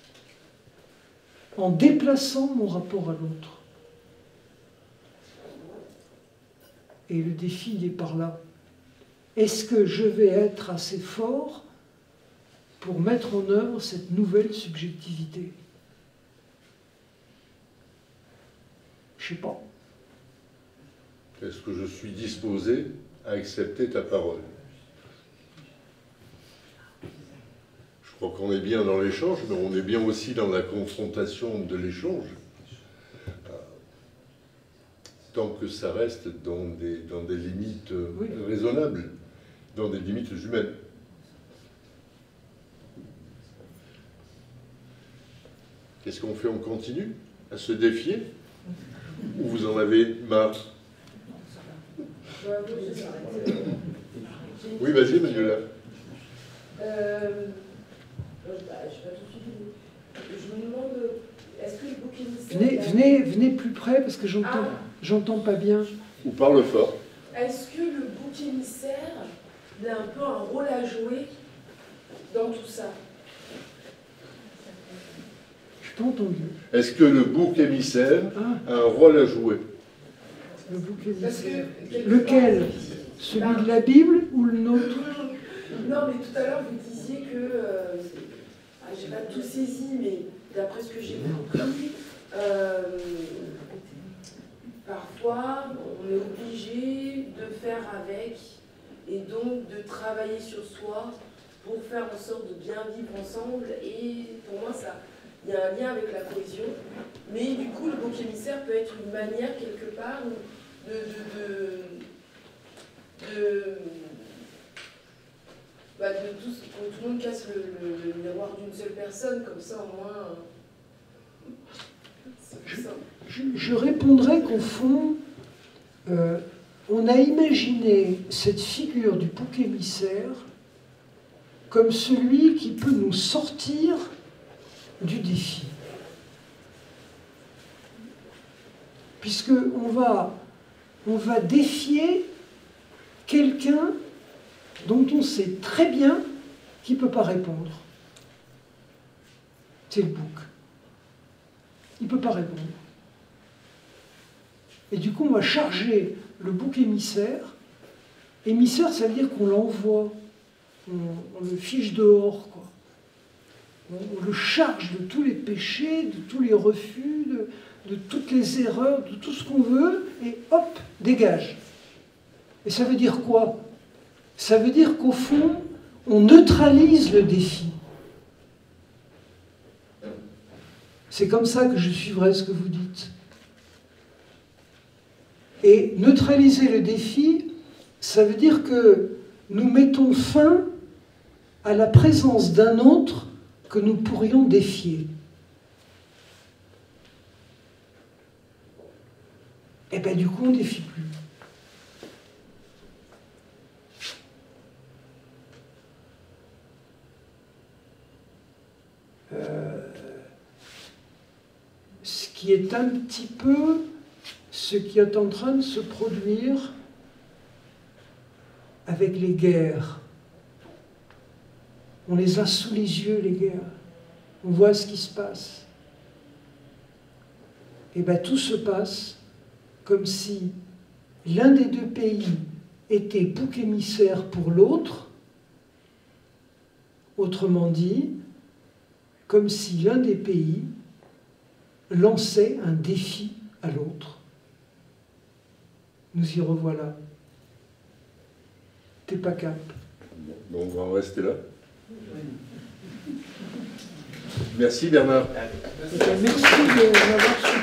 en déplaçant mon rapport à l'autre. Et le défi, il est par là. Est-ce que je vais être assez fort pour mettre en œuvre cette nouvelle subjectivité? Je ne sais pas. Est-ce que je suis disposé à accepter ta parole? Je crois qu'on est bien dans l'échange, mais on est bien aussi dans la confrontation de l'échange. Tant que ça reste dans des, dans des limites oui. raisonnables, dans des limites humaines. Qu'est-ce qu'on fait? On continue à se défier? Ou vous en avez marre? Oui, vas-y, Manuela. Euh, bah, je vais tout de suite. Je me demande, est-ce que le bouc émissaire... Venez, venez, venez plus près, parce que j'entends ah. j'entends pas bien. Ou parle fort. Est-ce que le bouc émissaire, il a un peu un rôle à jouer dans tout ça? Je n'ai pas entendu. Est-ce que le bouc émissaire Ah, a un rôle à jouer? le bouc Parce émissaire. que, quelque Lequel? part- Celui de la Bible ou le nôtre? Non, mais tout à l'heure, vous disiez que, euh, ah, j'ai pas tout saisi, mais d'après ce que j'ai compris, euh, parfois, on est obligé de faire avec et donc de travailler sur soi pour faire en sorte de bien vivre ensemble. Et pour moi, ça, il y a un lien avec la cohésion. Mais du coup, le bouc émissaire peut être une manière, quelque part, de... de, de, de Bah de tout, quand tout le monde casse le, le, le miroir d'une seule personne, comme ça au moins. C'est ça. Je, je répondrai qu'au fond, euh, on a imaginé cette figure du bouc émissaire comme celui qui peut nous sortir du défi. Puisqu'on va, on va défier quelqu'un dont on sait très bien qu'il ne peut pas répondre. C'est le bouc. Il ne peut pas répondre. Et du coup, on va charger le bouc émissaire. Émissaire, ça veut dire qu'on l'envoie. On, on le fiche dehors, quoi. On, on le charge de tous les péchés, de tous les refus, de, de toutes les erreurs, de tout ce qu'on veut, et hop, dégage. Et ça veut dire quoi? Ça veut dire qu'au fond, on neutralise le défi. C'est comme ça que je suivrai ce que vous dites. Et neutraliser le défi, ça veut dire que nous mettons fin à la présence d'un autre que nous pourrions défier. Et bien du coup, on ne défie plus. Euh, ce qui est un petit peu ce qui est en train de se produire avec les guerres. On les a sous les yeux, les guerres. On voit ce qui se passe. Et bien tout se passe comme si l'un des deux pays était bouc émissaire pour l'autre, autrement dit, comme si l'un des pays lançait un défi à l'autre. Nous y revoilà. T'es pas cap. Bon, on va en rester là. Merci Bernard. Merci de m'avoir soutenu.